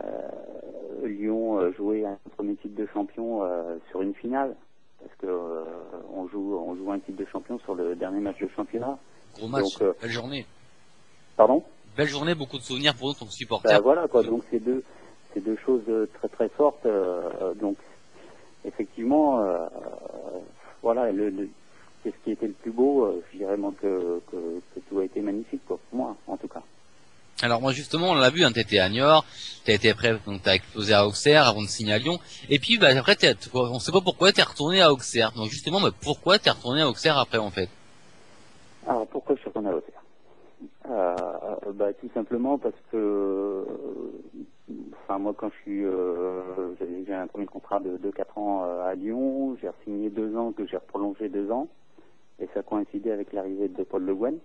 Lyon euh, jouer un premier titre de champion euh, sur une finale, parce que euh, on joue on joue un titre de champion sur le dernier match de championnat. Gros match, Donc, euh, belle journée. Pardon? Belle journée, beaucoup de souvenirs pour nous, ton Ben supporter. voilà quoi, donc c'est deux, c'est deux choses euh, très très fortes. euh, donc effectivement, euh, voilà, le, le, c'est ce qui était le plus beau. Euh, je dirais moi que, que, que tout a été magnifique, quoi, pour moi en tout cas. Alors moi justement, on l'a vu, hein, t'étais à Niort, t'as été après, donc t'as explosé à Auxerre avant de signer à Lyon, et puis bah, après, t'es- on sait pas pourquoi t'es retourné à Auxerre. Donc justement, bah, pourquoi t'es retourné à Auxerre après en fait? Alors pourquoi je suis retourné à Auxerre? Euh, bah, tout simplement parce que, euh, enfin moi quand je suis, euh, j'ai j'ai un premier contrat de, de quatre ans euh, à Lyon, j'ai signé deux ans que j'ai prolongé deux ans, et ça coïncidait avec l'arrivée de Paul Le Guen.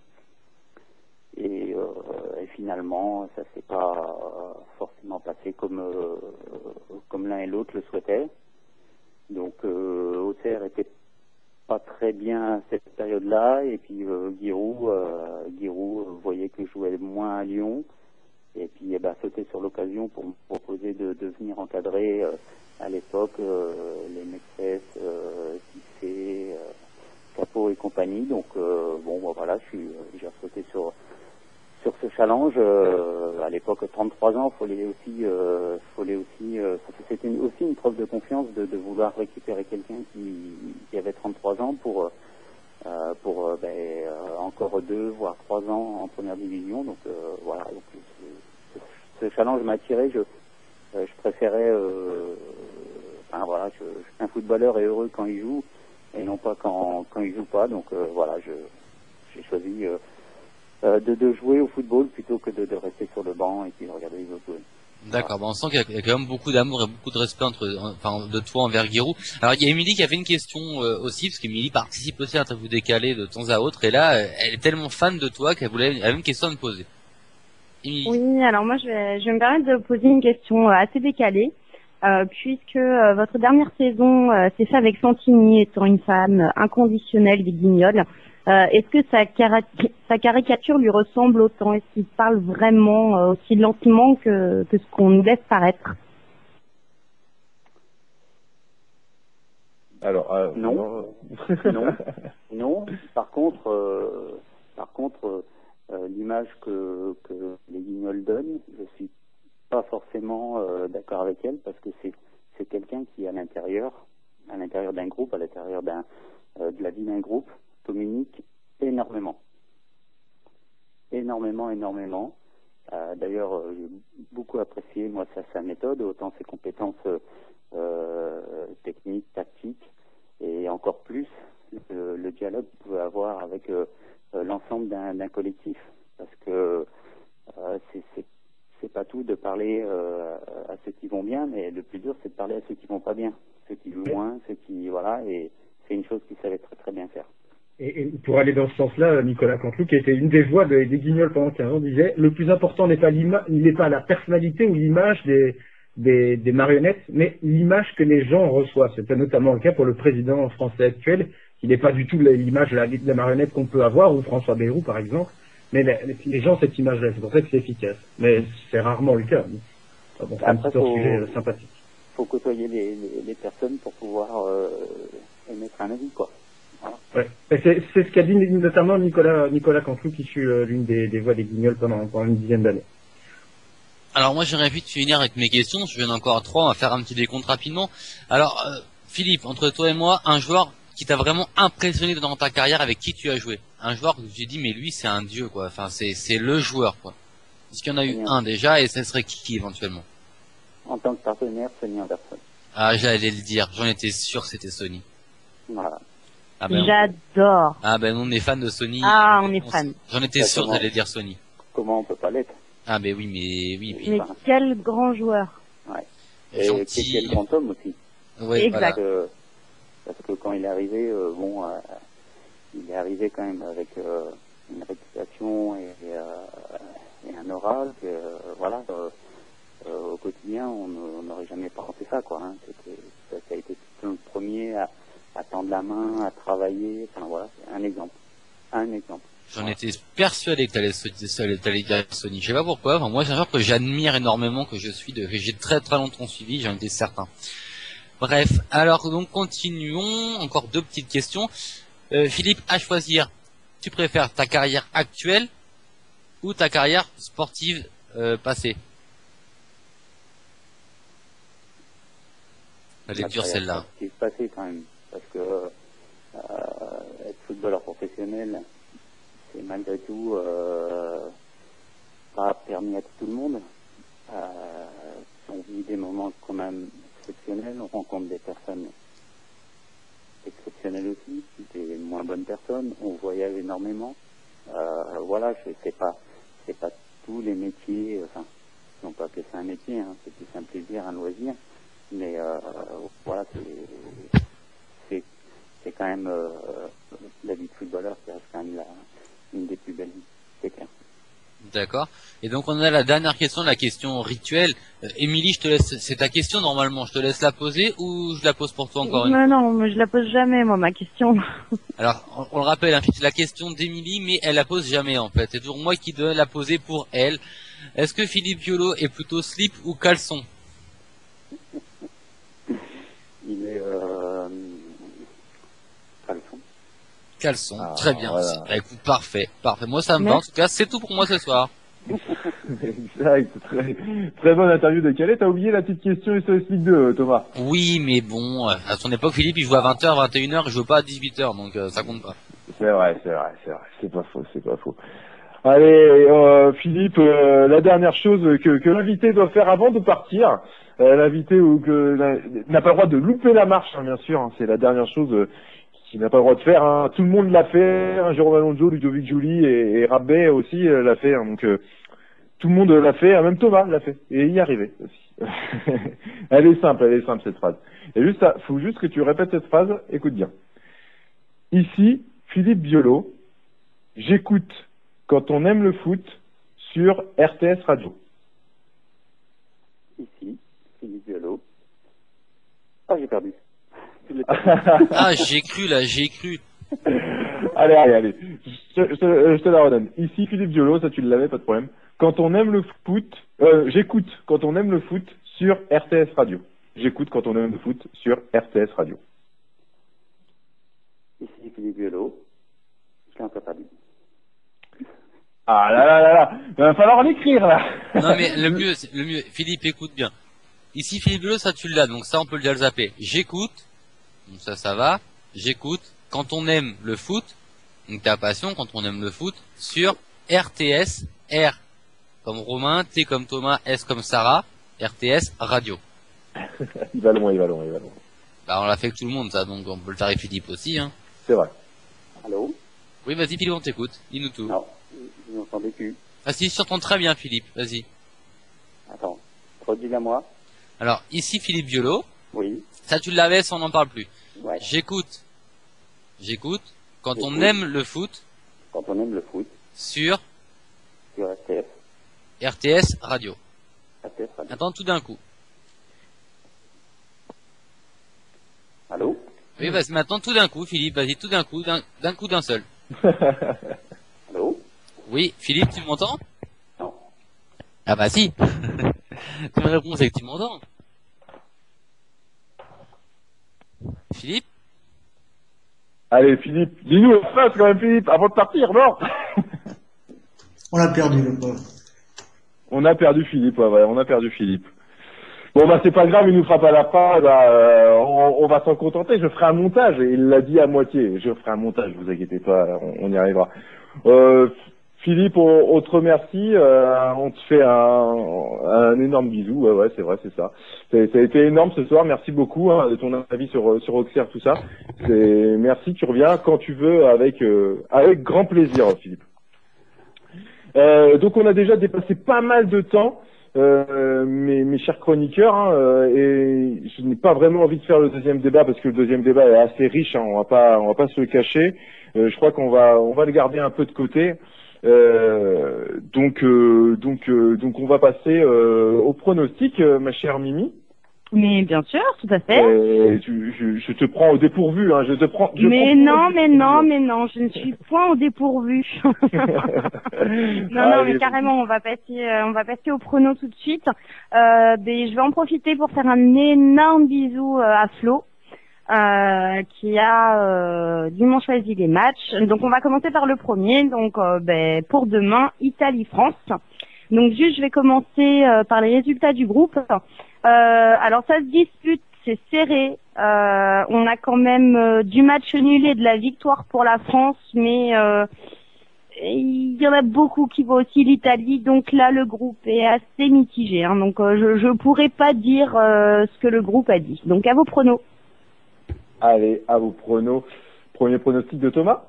Et, euh, et finalement, ça s'est pas forcément passé comme euh, comme l'un et l'autre le souhaitaient. Donc euh, Auxerre était pas très bien à cette période-là, et puis euh, Giroud, euh, Giroud euh, voyait que je jouais moins à Lyon, et puis eh ben, sautait sur l'occasion pour me proposer de, de venir encadrer euh, à l'époque euh, les maîtresses, euh, Tissé, euh, Capot et compagnie. Donc euh, bon, bah, voilà, je suis, euh, j'ai sauté sur sur ce challenge. Euh, à l'époque, trente-trois ans, fallait aussi, euh, fallait aussi, euh, c'était une- aussi une preuve de confiance de, de vouloir récupérer quelqu'un qui, qui avait trente-trois ans pour, euh, pour euh, ben, euh, encore deux, voire trois ans en première division. Donc euh, voilà, donc, ce, ce challenge m'a attiré. Je, euh, je préférais, euh, enfin voilà, je, je- un footballeur est heureux quand il joue et non pas quand, quand il joue pas. Donc euh, voilà, je, j'ai choisi. Euh, Euh, de, de jouer au football plutôt que de, de rester sur le banc et puis de regarder les autres jouer. D'accord, bah on sent qu'il y, a- il y a quand même beaucoup d'amour et beaucoup de respect entre, enfin, de toi envers Giroud. Alors il y a Émilie qui a fait une question euh, aussi, parce qu'Émilie participe aussi à Interview décalée de temps à autre, et là, euh, elle est tellement fan de toi qu'elle voulait, elle a une question à me poser. Émilie. Oui, alors moi je vais, je vais me permettre de poser une question euh, assez décalée, euh, puisque euh, votre dernière saison euh, s'est faite avec Santini étant une femme euh, inconditionnelle des Guignols. Euh, Est-ce que sa, cara- sa caricature lui ressemble autant? Est-ce qu'il parle vraiment euh, aussi lentement que, que ce qu'on nous laisse paraître? Alors, euh, Non. non. Non, non. Par contre, euh, par contre, euh, l'image que, que les Guignols donnent, je suis pas forcément euh, d'accord avec elle, parce que c'est c'est quelqu'un qui à l'intérieur, à l'intérieur d'un groupe, à l'intérieur d'un euh, de la vie d'un groupe, communique énormément. Et énormément, énormément. Euh, D'ailleurs, euh, j'ai beaucoup apprécié, moi, sa, sa méthode, autant ses compétences euh, techniques, tactiques, et encore plus le, le dialogue qu'il pouvait avoir avec euh, l'ensemble d'un d'un collectif. Parce que euh, c'est c'est pas tout de parler euh, à ceux qui vont bien, mais le plus dur, c'est de parler à ceux qui vont pas bien. Ceux qui jouent moins, ceux qui... Voilà, et c'est une chose qu'il savait très très bien faire. Et, et pour aller dans ce sens-là, Nicolas Canteloup, qui était une des voix de- des Guignols pendant quinze ans, disait le plus important n'est pas l'ima- il n'est pas la personnalité ou l'image des, des, des marionnettes, mais l'image que les gens reçoivent. C'était notamment le cas pour le président français actuel, qui n'est pas du tout la- l'image de la, de la marionnette qu'on peut avoir, ou François Bayrou par exemple, mais la- les gens ont cette image-là, c'est pour ça que c'est efficace. Mais c'est rarement le cas. Ah bon, c'est un Après, petit faut- sujet euh, sympathique. faut côtoyer les, les, les personnes pour pouvoir euh, émettre un avis, quoi. Voilà. Ouais. Et C'est c'est ce qu'a dit notamment Nicolas Nicolas Canteloup, qui fut euh, l'une des, des voix des Guignols pendant, pendant une dizaine d'années. Alors moi j'aimerais vite finir avec mes questions, je viens encore à trois, on va faire un petit décompte rapidement. Alors euh, Philippe, entre toi et moi, un joueur qui t'a vraiment impressionné dans ta carrière, avec qui tu as joué? Un joueur que j'ai dit mais lui c'est un dieu quoi, enfin c'est c'est le joueur quoi. Est-ce qu'il y en a eu Bien. un déjà et ce serait qui, qui éventuellement? En tant que partenaire, Sonny Anderson. Ah j'allais le dire, j'en étais sûr que c'était Sony. Voilà. Ah ben, J'adore. ah ben on est fan de Sony. Ah, on est fan. J'en étais sûr que Exactement. t'allais dire Sony. Comment on peut pas l'être? Ah ben oui mais oui mais Mais quel grand joueur. Ouais. Et gentil. quel grand homme aussi. ouais, Exact. Parce que, parce que quand il est arrivé, euh, bon, euh, il est arrivé quand même avec euh, une réputation et, et, euh, et un oral que, euh, voilà, euh, euh, au quotidien, on ne- on n'aurait jamais pensé ça, quoi. Hein. C'était- Ça, ça a été tout le premier à, à tendre la main, à travailler. Enfin voilà, c'est un exemple. Un exemple. J'en étais persuadé que t'allais t'allais- t'allais dire Sony. Je sais pas pourquoi. Enfin, moi, c'est un joueur que j'admire énormément, que je suis, de, que j'ai très très longtemps suivi. J'en étais certain. Bref, alors donc continuons. Encore deux petites questions. Euh, Philippe, à choisir, tu préfères ta carrière actuelle ou ta carrière sportive euh, passée? Elle est La dure carrière celle-là. sportive passée quand même, parce que euh, être footballeur professionnel, c'est malgré tout euh, pas permis à tout le monde. Euh, on vit des moments quand même exceptionnels, on rencontre des personnes exceptionnelles aussi, des moins bonnes personnes, on voyage énormément. Euh, voilà, je sais pas, c'est pas tous les métiers, enfin, non pas que c'est un métier, hein, c'est plus un plaisir, un loisir. Mais euh, voilà, c'est c'est c'est quand même euh, la vie de footballeur qui reste quand même la, une des plus belles vies, c'est clair. D'accord. Et donc on a la dernière question, la question rituelle. Euh, Émilie, je te laisse, c'est ta question normalement. Je te laisse la poser ou je la pose pour toi encore une fois? Non, non, mais je la pose jamais, moi, ma question. Alors, on, on le rappelle, hein, c'est la question d'Émilie, mais elle la pose jamais en fait. C'est toujours moi qui dois la poser pour elle. Est-ce que Philippe Violo est plutôt slip ou caleçon? Il est euh, caleçon. Caleçon, Ah, très bien. voilà. C'est- bah, écoute, parfait, parfait. Moi ça me va. En Merci. tout cas, c'est tout pour moi ce soir. Exact, très, très bonne interview de Calais. T'as oublié la petite question S O S Ligue deux, Thomas. Oui, mais bon, euh, à son époque, Philippe, il jouait à vingt heures, vingt et une heures, il jouait pas à dix-huit heures, donc euh, ça compte pas. C'est vrai, c'est vrai, c'est vrai. C'est pas faux, c'est pas faux. Allez, euh, Philippe, euh, la dernière chose que, que l'invité doit faire avant de partir, euh, l'invité ou que la- n'a pas le droit de louper la marche, hein, bien sûr. Hein, c'est la dernière chose euh, qu'il n'a pas le droit de faire. Hein. Tout le monde l'a fait. Hein, Jérôme Alonso, Ludovic Jouli et, et Rabé aussi euh, l'a fait. Hein, donc euh, tout le monde l'a fait. Hein, même Thomas l'a fait et il y arrivait aussi. Elle est simple, elle est simple cette phrase. Et juste, ça, faut juste que tu répètes cette phrase. Écoute bien. Ici, Philippe Violo. J'écoute quand on aime le foot sur R T S Radio. Ici, Philippe Violo. Ah, j'ai perdu. Je l'ai perdu. Ah, j'ai cru là, j'ai cru. Allez, allez, allez. Je, te- je, te- je te la redonne. Ici, Philippe Violo, ça tu l'avais, pas de problème. Quand on aime le foot, euh, j'écoute quand on aime le foot sur R T S Radio. J'écoute quand on aime le foot sur R T S Radio. Ici, Philippe Violo. Je l'ai encore perdu. Ah là là là là, il va falloir l'écrire là. Non mais le mieux, c'est- le mieux, Philippe, écoute bien. Ici, Philippe Violo, ça tu l'as, donc ça on peut déjà le zapper. J'écoute, donc ça, ça va. J'écoute quand on aime le foot, donc ta passion, quand on aime le foot, sur R T S, R comme Romain, T comme Thomas, S comme Sarah, R T S Radio. Il va loin, il va loin, il va loin. Bah, on l'a fait avec tout le monde, ça, donc on peut le faire avec Philippe aussi, hein. C'est vrai. Allô? Oui, vas-y, Philippe, on t'écoute. Dis-nous tout. Non, je n'entendais plus. Ah si, je t'entends très bien, Philippe. Vas-y. Attends, redis-la moi. Alors, ici, Philippe Violo. Oui. Ça, tu l'avais, ça, on n'en parle plus. Ouais. J'écoute. J'écoute. Quand on J'écoute. aime le foot. Quand on aime le foot. Sur. Sur R T F. R T S Radio. R T F Radio. Attends, tout d'un coup. Allô? Oui, vas-y, maintenant, tout d'un coup, Philippe, vas-y, tout d'un coup, d'un, d'un coup, d'un seul. Allô? Oui, Philippe, tu m'entends? Non. Ah bah si. Ma réponse est que tu m'entends. Philippe? Allez, Philippe, dis-nous la phrase quand même, Philippe, avant de partir, non? On l'a perdu, le pauvre. On a perdu Philippe, ouais, ouais, on a perdu Philippe. Bon, bah, c'est pas grave, il nous fera pas la phrase, bah, euh, on, on va s'en contenter, je ferai un montage, et il l'a dit à moitié, je ferai un montage, vous inquiétez pas, on, on y arrivera. Euh, Philippe, on, on te remercie, euh, on te fait un, un énorme bisou, ouais, ouais, c'est vrai, c'est ça. C'est, ça a été énorme ce soir, merci beaucoup, hein, de ton avis sur, sur Auxerre, tout ça. C'est, merci, tu reviens quand tu veux, avec, euh, avec grand plaisir, Philippe. Euh, donc on a déjà dépassé pas mal de temps, euh, mes, mes chers chroniqueurs, hein, euh, et je n'ai pas vraiment envie de faire le deuxième débat parce que le deuxième débat est assez riche, hein, on va pas, on va pas se le cacher. Euh, je crois qu'on va, on va le garder un peu de côté. Euh, donc, euh, donc, euh, donc on va passer euh, au pronostic, euh, ma chère Mimi. Mais bien sûr, tout à fait. Euh, je, je, je te prends au dépourvu, hein, je te prends. Je Mais prends non, au mais dépourvu. non, mais non, je ne suis point au dépourvu. non, non, Allez, mais carrément, on va passer, euh, on va passer au prono tout de suite. Euh, ben, je vais en profiter pour faire un énorme bisou euh, à Flo, euh, qui a euh, dimanche choisi les matchs. Donc, on va commencer par le premier. Donc, euh, ben, pour demain, Italie-France. Donc, juste, je vais commencer euh, par les résultats du groupe. Euh, alors, ça se dispute. C'est serré. Euh, on a quand même euh, du match nul et de la victoire pour la France, mais euh, il y en a beaucoup qui voient aussi l'Italie. Donc là, le groupe est assez mitigé. Hein, donc euh, je je pourrais pas dire euh, ce que le groupe a dit. Donc à vos pronos. Allez, à vos pronos. Premier pronostic de Thomas.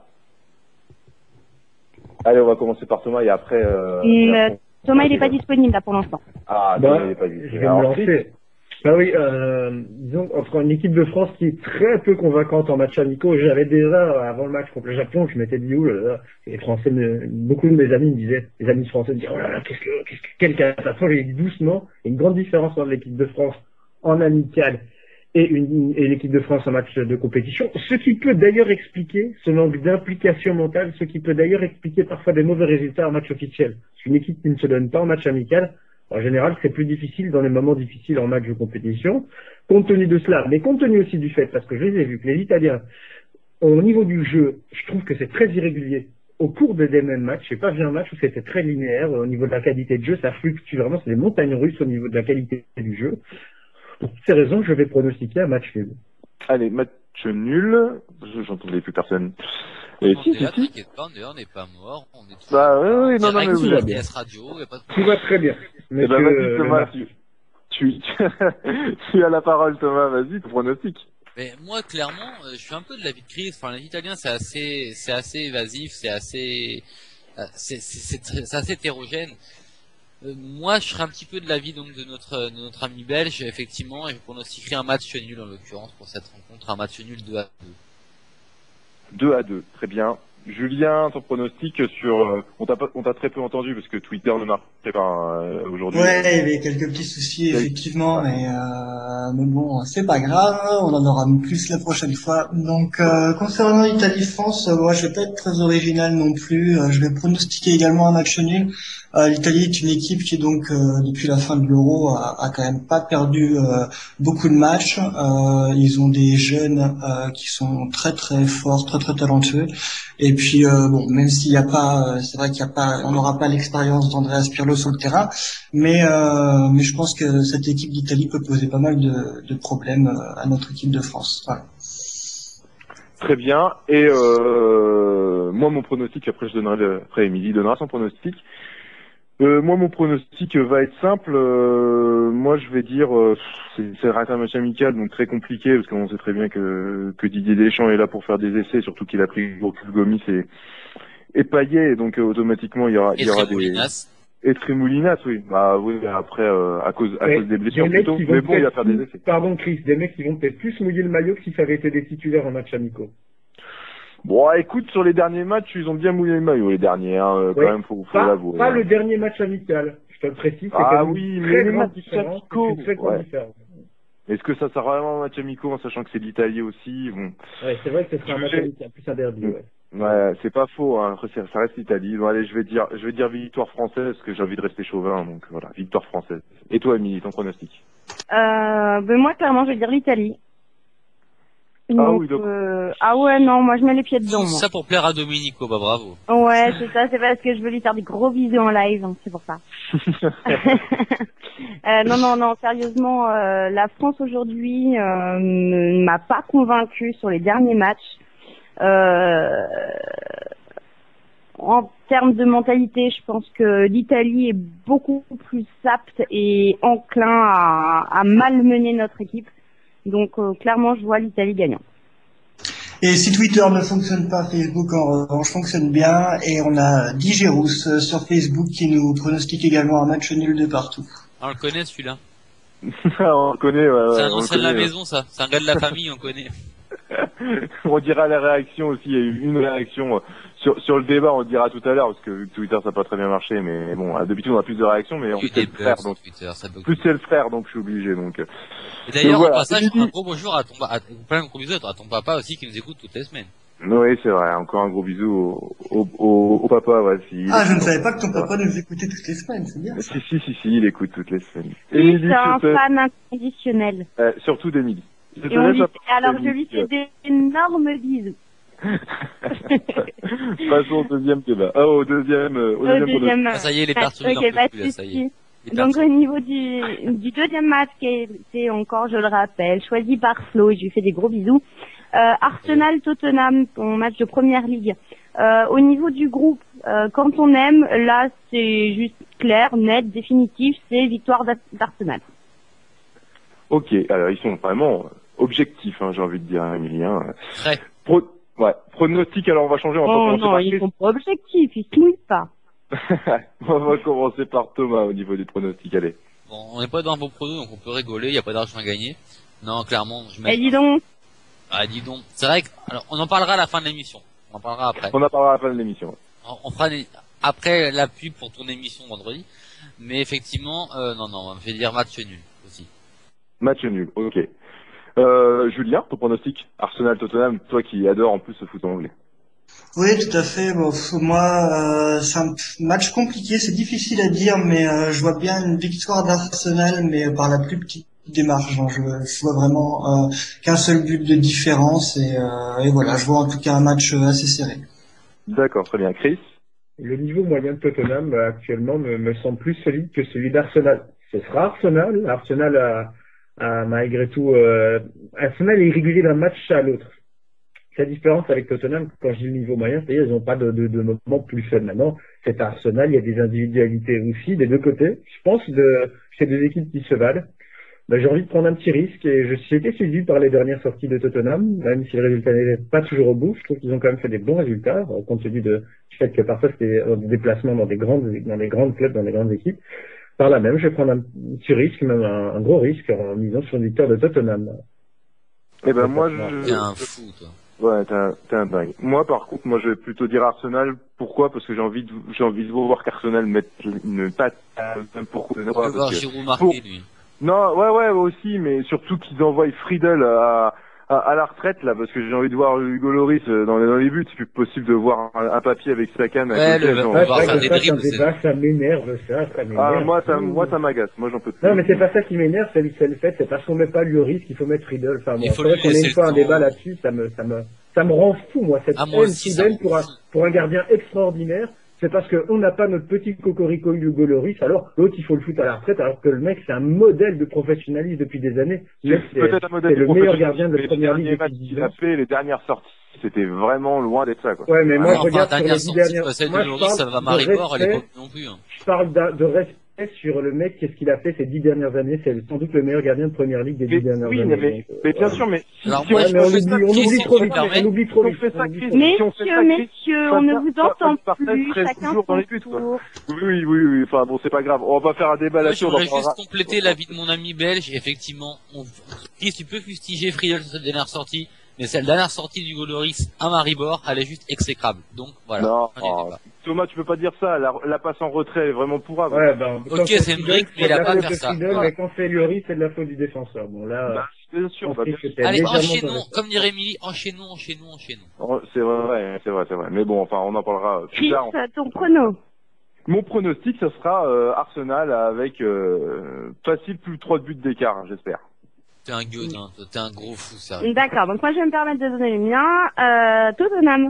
Allez, on va commencer par Thomas et après. Euh, Hum, et euh, après, Thomas, on- il est pas disponible là pour l'instant. Ah, Bah, Thomas, il est pas dit. je vais me lancer. Bah oui, euh, disons, entre une équipe de France qui est très peu convaincante en match amicaux, j'avais déjà, avant le match contre le Japon, je m'étais dit, ouh là là, les Français, me, beaucoup de mes amis me disaient, les amis français me disaient, oh là là, qu'est-ce que, qu'est-ce que, quelle catastrophe, j'ai dit doucement, il y a une grande différence entre l'équipe de France en amical et une, et l'équipe de France en match de compétition, ce qui peut d'ailleurs expliquer ce manque d'implication mentale, ce qui peut d'ailleurs expliquer parfois des mauvais résultats en match officiel. Une équipe qui ne se donne pas en match amical, en général, c'est plus difficile dans les moments difficiles en match de compétition, compte tenu de cela, mais compte tenu aussi du fait, parce que je les ai vus, que les Italiens, au niveau du jeu, je trouve que c'est très irrégulier. Au cours des mêmes matchs, j'ai pas vu un match où c'était très linéaire, au niveau de la qualité de jeu, ça fluctue vraiment, c'est des montagnes russes au niveau de la qualité du jeu. Pour toutes ces raisons, je vais pronostiquer un match nul. Allez, match nul. Je- J'entendais plus personne. Et Non, si, t'es si, là, si. t'inquiète pas, d'ailleurs, on n'est pas mort, on est toujours Bah, oui, oui, non, non, direct mais sur vous- la T S Radio, y a pas de Tout va très bien. Eh ben, Monsieur, vas-y, euh, Thomas, Lemar. tu, tu, tu as la parole, Thomas, vas-y, ton pronostic. Mais moi, clairement, euh, je suis un peu de l'avis de Chris. Enfin, les Italiens, c'est assez, c'est assez évasif, c'est assez, euh, c'est, c'est, c'est, très- c'est assez hétérogène. Euh, moi, je serais un petit peu de l'avis donc de notre, de notre ami belge, effectivement, et je pronostiquerai un match nul en l'occurrence pour cette rencontre, un match nul deux à deux. deux à deux, très bien. Julien, ton pronostic sur... euh, on t'a pas- on t'a très peu entendu parce que Twitter ne marche pas euh, aujourd'hui. Ouais, il y avait quelques petits soucis effectivement, mais, euh, mais bon, c'est pas grave, on en aura plus la prochaine fois. Donc euh, concernant l'Italie-France, euh, moi je vais pas être très original non plus, euh, je vais pronostiquer également un match nul. Euh, L'Italie est une équipe qui donc euh, depuis la fin de l'Euro a, a quand même pas perdu euh, beaucoup de matchs. Euh, ils ont des jeunes euh, qui sont très très forts, très très talentueux. Et puis euh, bon, même s'il n'y a pas, euh, c'est vrai qu'il y a pas, on n'aura pas l'expérience d'Andreas Pirlo sur le terrain, mais euh, mais je pense que cette équipe d'Italie peut poser pas mal de, de problèmes euh, à notre équipe de France. Voilà. Très bien. Et euh, moi, mon pronostic, après je donnerai le... après Émilie donnera son pronostic. Euh, moi, mon pronostic va être simple. Euh, moi, je vais dire, euh, c'est, c'est un match amical, donc très compliqué, parce qu'on sait très bien que, que Didier Deschamps est là pour faire des essais, surtout qu'il a pris Gourcuff, Gomis et, et Payet, et donc euh, automatiquement il y aura, Et il y aura Trémoulinas. des et Trémoulinas, oui. Bah oui, après euh, à cause à Mais cause des blessures des mecs plutôt, qui vont mais bon, il va peut-être faire des plus- essais. Pardon Chris, des mecs qui vont peut-être plus mouiller le maillot que si ça avait été des titulaires en match amicaux. Bon, écoute, sur les derniers matchs, ils ont bien mouillé le maillot, les derniers, hein, euh, quand Ouais. même, faut, faut Pas, l'avouer. pas hein. le dernier match amical, je te le précise, c'est Ah quand même oui, une mais très les grande matchs différence. amicaux, C'est une très grande ouais. différence. Est-ce que ça sera vraiment un match amical en sachant que c'est l'Italie aussi? Bon. Ouais, c'est vrai que ce sera un match Je vais- amical, plus un derby, ouais. Ouais, c'est pas faux, hein. Après, ça ça reste l'Italie. Bon, allez, je vais dire, je vais dire victoire française, parce que j'ai envie de rester chauvin, donc voilà, victoire française. Et toi, Émilie, ton pronostic? Euh, ben moi, clairement, je vais dire l'Italie. Donc, oui, donc- euh, ah ouais, non, moi, je mets les pieds dedans, Tout moi. ça pour plaire à Domenico, bah bravo. Ouais, c'est ça, c'est parce que je veux lui faire des gros bisous en live, hein, c'est pour ça. euh, non, non, non, sérieusement, euh, la France aujourd'hui euh, ne m'a pas convaincue sur les derniers matchs. Euh, en termes de mentalité, je pense que l'Italie est beaucoup plus apte et enclin à, à malmener notre équipe. Donc, euh, clairement, je vois l'Italie gagnant. Et si Twitter ne fonctionne pas, Facebook en revanche fonctionne bien. Et on a Digérous euh, sur Facebook qui nous pronostique également un match nul de partout. On le connaît celui-là. on le connaît, ouais, ouais, C'est un on le ancien de la connaît, maison, ça. C'est un gars de la famille, on connaît. on dira la réaction aussi, il y a eu une réaction euh, sur, sur le débat, on le dira tout à l'heure, parce que vu que Twitter ça n'a pas très bien marché, mais bon, euh, d'habitude on a plus de réactions, mais en plus Il y a c'est des le frère, bugs donc sur Twitter, ça bug. plus c'est le frère, donc je suis obligé, donc. euh. Et d'ailleurs, Donc voilà. au passage, Émilie- un gros bonjour à ton, à, plein de gros bisous à ton papa aussi qui nous écoute toutes les semaines. Oui, c'est vrai, encore un gros bisou au, au, au, au papa, ouais, si. Ah, je ne savais pas que ton papa nous écoutait toutes les semaines, c'est bien. Si, si, si, si, il écoute toutes les semaines. Oui, Émilie, c'est un je te- fan inconditionnel. euh, surtout d'Émilie. Je te Et on laisse lui... la parole, Alors, je lui Émilie. fais d'énormes bisous. Passons au deuxième débat. Ah, au deuxième, euh, au Au deuxième deuxième pronostic. Ah, ça y est, les match. perturbés, Ok, on peut pas plus, de là, ça y est. souci. Les Donc, au perturbés. niveau du, du deuxième match, qui a été encore, je le rappelle, choisi par Flo, et je lui fais des gros bisous. Euh, Arsenal-Tottenham, ton match de première ligue. Euh, au niveau du groupe, euh, quand on aime, là, c'est juste clair, net, définitif, c'est victoire d'Ar- d'Arsenal. Ok, alors ils sont vraiment objectifs, hein, j'ai envie de dire, hein, Emilien. Très. Pro... Ouais, pronostic, alors on va changer, on va Oh commencer non, par ils Chris. sont pas objectifs, ils se mouillent pas. On va commencer par Thomas au niveau des pronostics, allez. Bon, on n'est pas dans vos pronos, donc on peut rigoler, il n'y a pas d'argent à gagner. Non, clairement, je mets... Eh, dis donc, Ah, dis donc. C'est vrai que, alors, on en parlera à la fin de l'émission. On en parlera après. On en parlera à la fin de l'émission. On, on fera les- après la pub pour ton émission vendredi. Mais effectivement, euh, non, non, on me fait dire match nul aussi. Match nul, ok. Euh, Julien, ton pronostic Arsenal-Tottenham, toi qui adore en plus ce foot anglais. Oui, tout à fait. Bon, f- moi, euh, c'est un p- match compliqué, c'est difficile à dire, mais euh, je vois bien une victoire d'Arsenal, mais par la plus petite des marges. hein. Je, je vois vraiment euh, qu'un seul but de différence, et, euh, et voilà, je vois en tout cas un match euh, assez serré. D'accord, très bien. Chris Le niveau moyen de Tottenham euh, actuellement me, me semble plus solide que celui d'Arsenal. Ce sera Arsenal. Arsenal a, a malgré tout, euh, Arsenal est irrégulier d'un match à l'autre. La différence avec Tottenham, quand je dis le niveau moyen, c'est-à-dire ils n'ont pas de, de, de moment plus faible maintenant. C'est Arsenal, il y a des individualités aussi des deux côtés. Je pense de ces deux équipes qui se valent. Ben, j'ai envie de prendre un petit risque et je suis été séduit par les dernières sorties de Tottenham, même si le résultat n'est pas toujours au bout. Je trouve qu'ils ont quand même fait des bons résultats, euh, compte tenu de, du fait que parfois c'était des déplacements dans des grandes, dans des grandes clubs, dans des grandes équipes. Par là même, je vais prendre un petit risque, même un, un gros risque, en misant sur une victoire de Tottenham. Eh ben moi, je... T'es un fou, toi. Ouais, t'es un, t'es un dingue. Moi, par contre, moi, je vais plutôt dire Arsenal. Pourquoi? Parce que j'ai envie de, j'ai envie de voir qu'Arsenal mette une patte à n'importe On quoi. peut voir parce que- Giroud marquer, pour- lui. Non, ouais, ouais, aussi, mais surtout qu'ils envoient Friedel à, à, à la retraite, là, parce que j'ai envie de voir Hugo Loris euh, dans les, dans les buts. C'est plus possible de voir un, un papier avec sa canne à Ouais, côté. le- genre. on va Ouais, voir c'est faire vrai des que ça, dribbles, c'est un c'est- débat, ça m'énerve, ça, ça m'énerve. Ah, moi, ça, moi, ça m'agace. Moi, j'en peux plus. Non, mais c'est pas ça qui m'énerve, c'est c'est le fait, c'est parce qu'on met pas Lloris qu'il faut mettre Friedel. Enfin, Il moi, faut c'est vrai lui qu'on ait laisser une le fois un temps. débat là-dessus, ça me, ça me, ça me rend fou, moi, cette Ah, moi haine aussi, ça soudaine me pour un, rend fou. pour un gardien extraordinaire. C'est parce qu'on n'a pas notre petit cocorico Hugo Loris, alors l'autre il faut le foutre à la retraite, alors que le mec c'est un modèle de professionnalisme depuis des années. Le mec, c'est Peut-être un modèle c'est le de meilleur professionnalisme, gardien de mais première les ligue derniers depuis matchs dix qu'il a ans. fait, les dernières sorties c'était vraiment loin d'être ça, quoi. Ouais, mais moi, Ah, je enfin, regarde sur dernière les dix sortie, dernières... quoi, celle Moi, de je Loris, ça parle va de Maribor, elle est respect. pas non plus. Hein. Je parle d'a- de respect sur le mec, qu'est-ce qu'il a fait ces dix dernières années. C'est sans doute le meilleur gardien de première ligue des Mais, dix dernières oui, années. mais, donc, euh, mais bien voilà. sûr, mais si, Alors, si moi, on, Ouais, mais on fait oublie, ça, on Chris, oublie si trop tu me vite. permets, On oublie trop si on vite. fait on ça, oublie Chris, trop vite. si on fait ça, Messieurs, Chris, messieurs, on ne Fabien- vous Fa- entend Fabien plus, serait chacun toujours dans son les buts, quoi. tour. Oui, oui, oui, oui, enfin bon, c'est pas grave. On va pas faire un débat moi, là-dessus, on en j'aimerais juste parlera. compléter l'avis de mon ami belge. Effectivement, on... Chris, tu peux fustiger Friedel sur cette dernière sortie, mais cette dernière sortie du Loris à Maribor, elle est juste exécrable. Donc, voilà. Non, fin du oh, débat. Thomas, tu peux pas dire ça. La, la passe en retrait est vraiment pourrave. Ouais, ben, Ok, quand c'est une Friedel, brique, mais c'est il a de la pas à faute faire de ça. Friedel, Voilà. mais quand c'est Lloris, c'est de la faute du défenseur. Bon, là, Bah, bien sûr, on bah, sait bien que sûr. t'es Allez, légèrement enchaînons, tolérant. comme dirait Emily, enchaînons, enchaînons, enchaînons. Oh, c'est vrai, c'est vrai, c'est vrai. Mais bon, enfin, on en parlera plus Chris, tard. ton chrono. Mon pronostic, ce sera euh, Arsenal avec euh, facile plus de trois buts d'écart, j'espère. T'es un gueudin, toi, t'es un gros fou, sérieux. D'accord, donc moi je vais me permettre de donner le mien. Euh, Tottenham.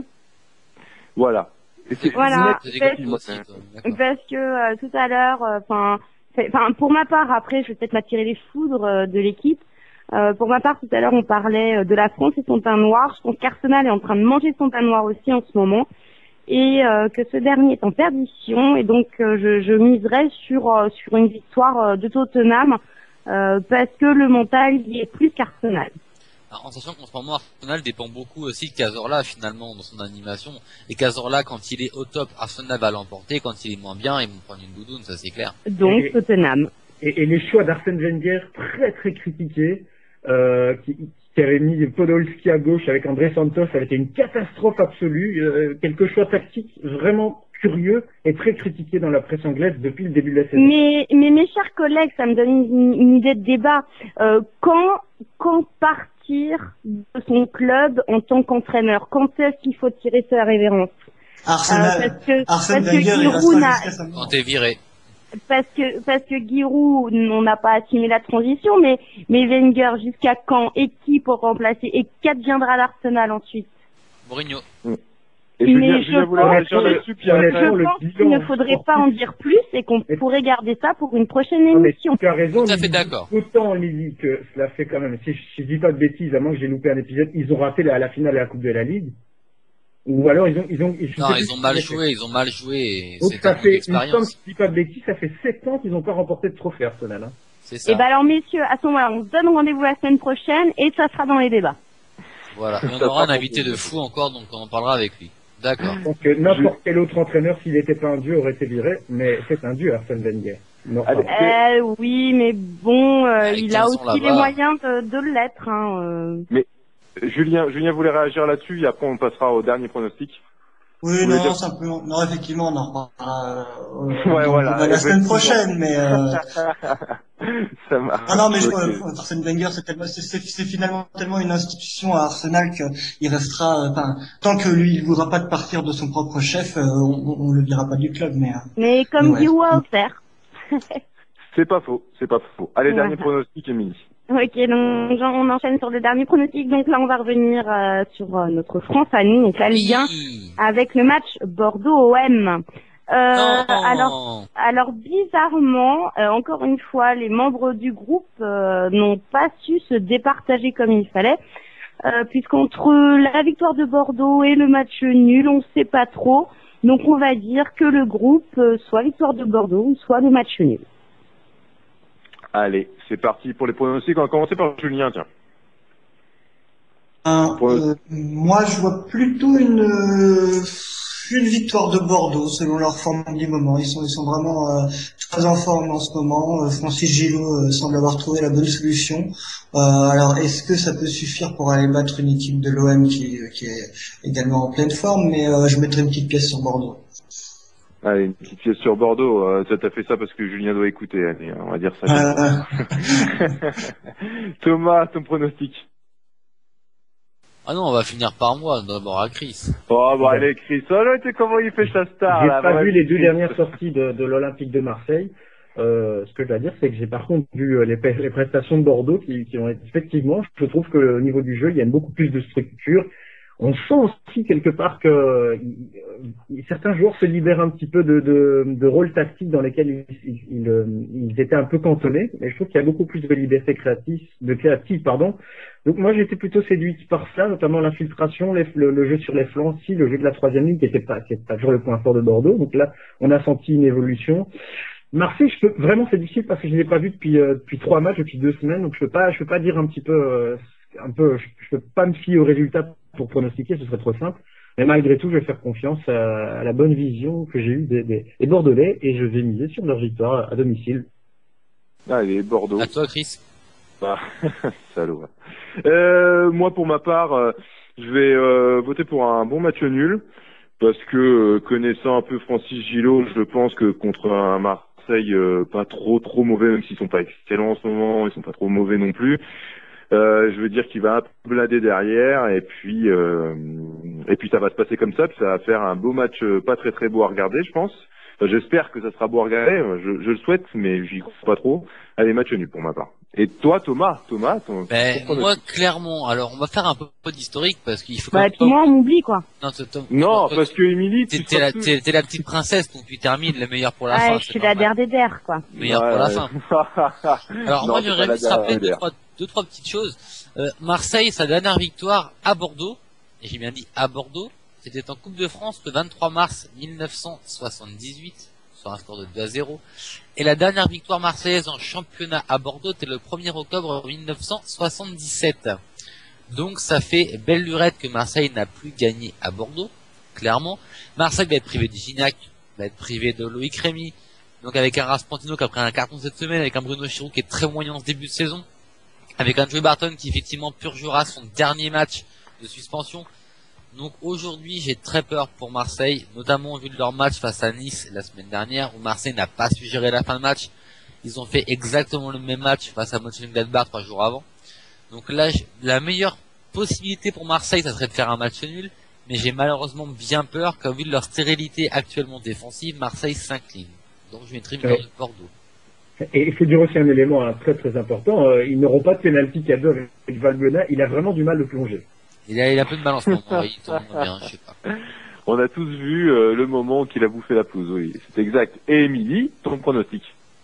Voilà. Et c'est Voilà. T'es des Parce, gros aussi, toi. D'accord. parce que euh, tout à l'heure, enfin, enfin pour ma part, après je vais peut-être m'attirer les foudres euh, de l'équipe. Euh, pour ma part, tout à l'heure on parlait euh, de la France et son teint noir. Je pense qu'Arsenal est en train de manger son teint noir aussi en ce moment. Et euh, que ce dernier est en perdition. Et donc euh, je, je miserais sur, euh, sur une victoire euh, de Tottenham. Euh, parce que le mental y est plus qu'Arsenal. Alors, en sachant qu'en ce moment, Arsenal dépend beaucoup aussi de Cazorla, finalement, dans son animation. Et Cazorla, quand il est au top, Arsenal va l'emporter. Quand il est moins bien, ils vont prendre une doudoune, ça c'est clair. Donc Et- Tottenham. Et, et les choix d'Arsène Wenger très très critiqués, euh, qui, qui avait mis Podolski à gauche avec André Santos, ça avait été une catastrophe absolue. Euh, quelques choix tactiques vraiment curieux et très critiqués dans la presse anglaise depuis le début de la saison. Mais, mais mes chers collègues, ça me donne une, une idée de débat. Euh, quand, quand partir de son club en tant qu'entraîneur? Quand est-ce qu'il faut tirer sa révérence? Arsenal, Euh, parce que, Arsène parce que Wenger, il Giroud restera n'a- jusqu'à sa mort. Quand t'es viré. parce que parce que Giroud, on n'a pas assumé la transition, mais mais Wenger, jusqu'à quand? Et qui pour remplacer? Et qu'adviendra d'Arsenal ensuite? Mourinho. Et Mais Julien, je Julien voulait pense réagir que- là-dessus, puis je après, Honnêtement, Je le pense bilan qu'il ne faudrait sportif- pas en dire plus et qu'on Mais- pourrait garder ça pour une prochaine Non, mais émission. tu as raison, Tout à fait Lily. d'accord. Autant Lily que cela fait quand même, si je, si je dis pas de bêtises, à moins que j'ai loupé un épisode, ils ont raté la, la finale de la Coupe de la Ligue. Ou alors ils ont, ils ont, je sais Non, plus ils ce ont qu'ils mal fait. joué, ils ont mal joué. Et Donc c'est ça un fait, une il me semble, expérience. si je dis pas de bêtises, ça fait sept ans qu'ils n'ont pas remporté de trophée Arsenal. Hein. C'est ça. Et ben alors messieurs, à ce moment-là, on se donne rendez-vous la semaine prochaine et ça sera dans les débats. Voilà. Et on Ça aura un sera invité pour- de fou encore, donc on en parlera avec lui. D'accord. Donc euh, n'importe quel autre entraîneur, s'il n'était pas un dieu, aurait été viré, mais c'est un dieu Arsène Wenger. Non, Allez. pardon. Euh, oui, mais bon, euh, Avec il a quinze ans aussi les là-bas. moyens de, de l'être. Hein, euh. Julien, Julien voulait réagir là-dessus, et après on passera au dernier pronostic. Oui, Vous voulez non, dire- simplement, non, effectivement, on en reparlera euh, Ouais, euh, voilà, la semaine effectivement. prochaine, mais euh, Ça marche. ah non, mais je, Ok. euh, Arsène Wenger, c'est tellement, c'est, c'est, c'est finalement tellement une institution à Arsenal qu'il restera, euh, enfin, tant que lui, il voudra pas de partir de son propre chef, euh, on, on le dira pas du club, mais, euh, Mais comme Ouais. dit Walter. C'est pas faux, c'est pas faux. Allez, Ouais. dernier pronostic, Émilie. Ok, donc Jean, on enchaîne sur le dernier pronostic. Donc là, on va revenir euh, sur euh, notre France à nous, donc la Ligue un, Oui. avec le match Bordeaux-O M. Euh, Non. alors, alors bizarrement, euh, encore une fois, les membres du groupe euh, n'ont pas su se départager comme il fallait, euh, puisqu'entre la victoire de Bordeaux et le match nul, on ne sait pas trop. Donc on va dire que le groupe, euh, soit victoire de Bordeaux, soit le match nul. Allez, c'est parti pour les pronostics. On va commencer par Julien, tiens. un, Pour- euh, moi, je vois plutôt une, euh, une victoire de Bordeaux, selon leur forme du moment. Ils sont, ils sont vraiment euh, très en forme en ce moment. Euh, Francis Gillot euh, semble avoir trouvé la bonne solution. Euh, alors, est-ce que ça peut suffire pour aller battre une équipe de l'O M qui, qui est également en pleine forme? Mais euh, je mettrai une petite pièce sur Bordeaux. Allez, une petite pièce sur Bordeaux. Euh, ça t'a fait ça parce que Julien doit écouter. Allez, on va dire ça. Euh, Thomas, ton pronostic. Ah non, on va finir par moi, d'abord à Chris. Oh, bon, allez, Chris. Oh là, t'es comment il fait sa star, J'ai là. pas vraiment, vu les deux Chris. dernières sorties de, de l'Olympique de Marseille. Euh, ce que je dois dire, c'est que j'ai par contre vu euh, les, pe- les prestations de Bordeaux qui, qui ont été, effectivement, je trouve que au niveau du jeu, il y a une beaucoup plus de structure. on sent aussi quelque part que euh, certains joueurs se libèrent un petit peu de, de, de rôles tactiques dans lesquels ils, ils, ils, ils étaient un peu cantonnés. Mais je trouve qu'il y a beaucoup plus de liberté créative, de créative, pardon. Donc moi j'étais plutôt séduite par ça, notamment l'infiltration, les, le, le jeu sur les flancs, aussi, le jeu de la troisième ligne qui était pas, qui était pas toujours le point fort de Bordeaux. Donc là, on a senti une évolution. Marseille, je peux vraiment, c'est difficile parce que je ne l'ai pas vu depuis euh, depuis trois matchs, depuis deux semaines, donc je peux pas, je peux pas dire un petit peu, euh, un peu, je, je peux pas me fier aux résultats pour pronostiquer, ce serait trop simple. Mais malgré tout, je vais faire confiance à, à la bonne vision que j'ai eue des, des, des Bordelais et je vais miser sur leur victoire à domicile. Allez, Bordeaux. À toi, Chris. Ah, salaud. Euh, moi, pour ma part, euh, je vais euh, voter pour un bon match nul parce que euh, connaissant un peu Francis Gillot, je pense que contre un Marseille euh, pas trop trop mauvais, même s'ils sont pas excellents en ce moment, ils sont pas trop mauvais non plus. Euh, je veux dire qu'il va un peu blader derrière et puis euh, et puis ça va se passer comme ça, puis ça va faire un beau match euh, pas très très beau à regarder, je pense. Enfin, j'espère que ça sera beau à regarder, je, je le souhaite, mais j'y crois pas trop. Allez, match nul pour ma part. Et toi, Thomas, Thomas, ton, ben, ton moi, clairement, alors on va faire un peu, peu d'historique parce qu'il faut. Bah, puis moi, on m'oublie quoi. Non, non parce que Émilie, t'es, t'es, la, t'es, t'es la petite princesse, donc tu termines le meilleur pour la ouais, fin. Je suis la der des der, quoi. Meilleur ouais, pour la ouais. fin. Alors non, moi, j'aurais juste rappeler deux trois, deux, trois petites choses. Euh, Marseille, sa dernière victoire à Bordeaux, et j'ai bien dit à Bordeaux, c'était en Coupe de France le vingt-trois mars mille neuf cent soixante-dix-huit. Sur un score de deux à zéro. Et la dernière victoire marseillaise en championnat à Bordeaux était le premier octobre mille neuf cent soixante-dix-sept. Donc ça fait belle lurette que Marseille n'a plus gagné à Bordeaux, clairement. Marseille va être privé de Gignac, va être privé de Loïc Rémy, donc avec un Raspantino qui a pris un carton cette semaine, avec un Bruno Chiroux qui est très moyen en ce début de saison, avec un Joey Barton qui effectivement purgera son dernier match de suspension. Donc aujourd'hui, j'ai très peur pour Marseille, notamment au vu de leur match face à Nice la semaine dernière, où Marseille n'a pas su gérer la fin de match. Ils ont fait exactement le même match face à Mönchengladbach trois jours avant. Donc là, la meilleure possibilité pour Marseille, ça serait de faire un match nul, mais j'ai malheureusement bien peur qu'au vu de leur stérilité actuellement défensive, Marseille s'incline. Donc je mettrai une ouais. de Bordeaux. Et il faut dire aussi un élément hein, très très important, euh, ils n'auront pas de pénalty cadeau avec Valbuena, il a vraiment du mal de plonger. Il a, il a un peu de mal en ce moment, il tourne bien, je sais pas. On a tous vu euh, le moment qu'il a bouffé la pelouse, oui, c'est exact. Et Émilie, ton pronostic?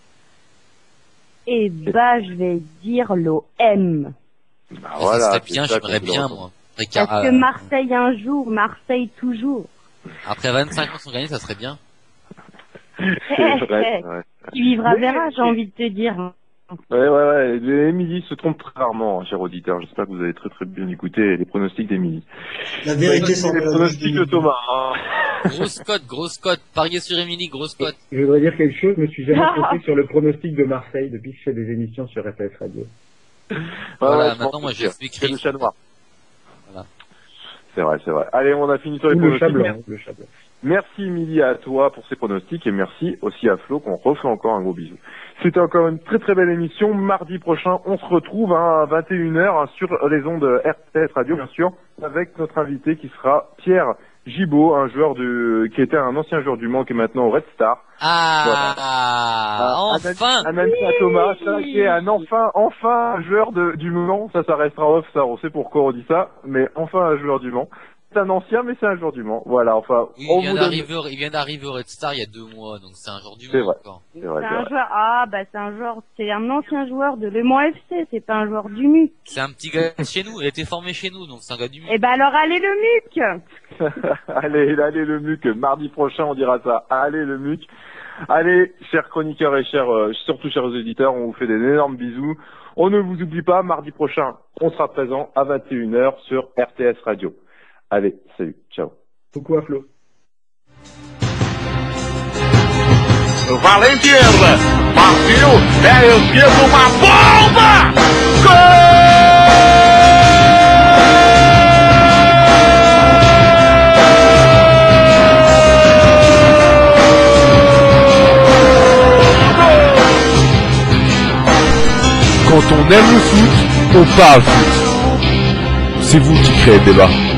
Eh bah, je vais dire l'O M. Bah voilà. Ça serait bien, j'aimerais bien, moi. Parce que Marseille un jour, Marseille toujours. Après vingt-cinq ans sans gagner, ça serait bien. C'est vrai, ouais. Tu vivras verra, j'ai envie de te dire. Ouais, ouais, ouais. Émilie se trompe très rarement, hein, cher auditeur. J'espère que vous avez très très bien écouté les pronostics d'Émilie. La vérité, c'est les pronostics de Thomas. Hein. Grosse cote, grosse cote. Pariez sur Émilie, grosse cote. Je voudrais dire quelque chose. Je me suis jamais trompé sur le pronostic de Marseille depuis que je fais des émissions sur R T S Radio. Voilà, ouais, maintenant moi je suis C'est le chat noir. Voilà. C'est vrai, c'est vrai. Allez, on a fini sur les Ou pronostics. Le chat blanc, le chat blanc. Merci Émilie à toi pour ces pronostics et merci aussi à Flo qu'on refait encore un gros bisou. C'était encore une très très belle émission. Mardi prochain, on se retrouve hein, à vingt et une heures hein, sur les ondes R T S Radio, bien sûr, avec notre invité qui sera Pierre Gibaud, un joueur de, qui était un ancien joueur du Mans qui est maintenant au Red Star. Ah, voilà. ah enfin. Un ami à Thomas, ça qui est un enfin, enfin un joueur de, du Mans. Ça, ça restera off, ça, on sait pourquoi on dit ça, mais enfin un joueur du Mans. C'est un ancien, mais c'est un joueur du Mans. Voilà, enfin. Oui, on il, vient vous d'arriver, donne... il vient d'arriver au Red Star il y a deux mois, donc c'est un joueur du Mans. C'est vrai. Encore. C'est vrai. C'est C'est un vrai. joueur. Ah, bah c'est un joueur. C'est un ancien joueur de Le Mans F C. C'est pas un joueur du M U C. C'est un petit gars de chez nous. Il a été formé chez nous, donc c'est un gars du M U C. Eh ben alors allez le M U C. allez, allez le M U C. Mardi prochain, on dira ça. Allez le M U C. Allez, chers chroniqueurs et chers, euh, surtout chers auditeurs, on vous fait des énormes bisous. On ne vous oublie pas. Mardi prochain, on sera présent à vingt et une heures sur R T S Radio. Allez, salut, ciao. Coucou à Flo. Valentina partiu, é esquerdo, uma bomba! Quand on aime le foot, on parle foot. C'est vous qui créez le débat.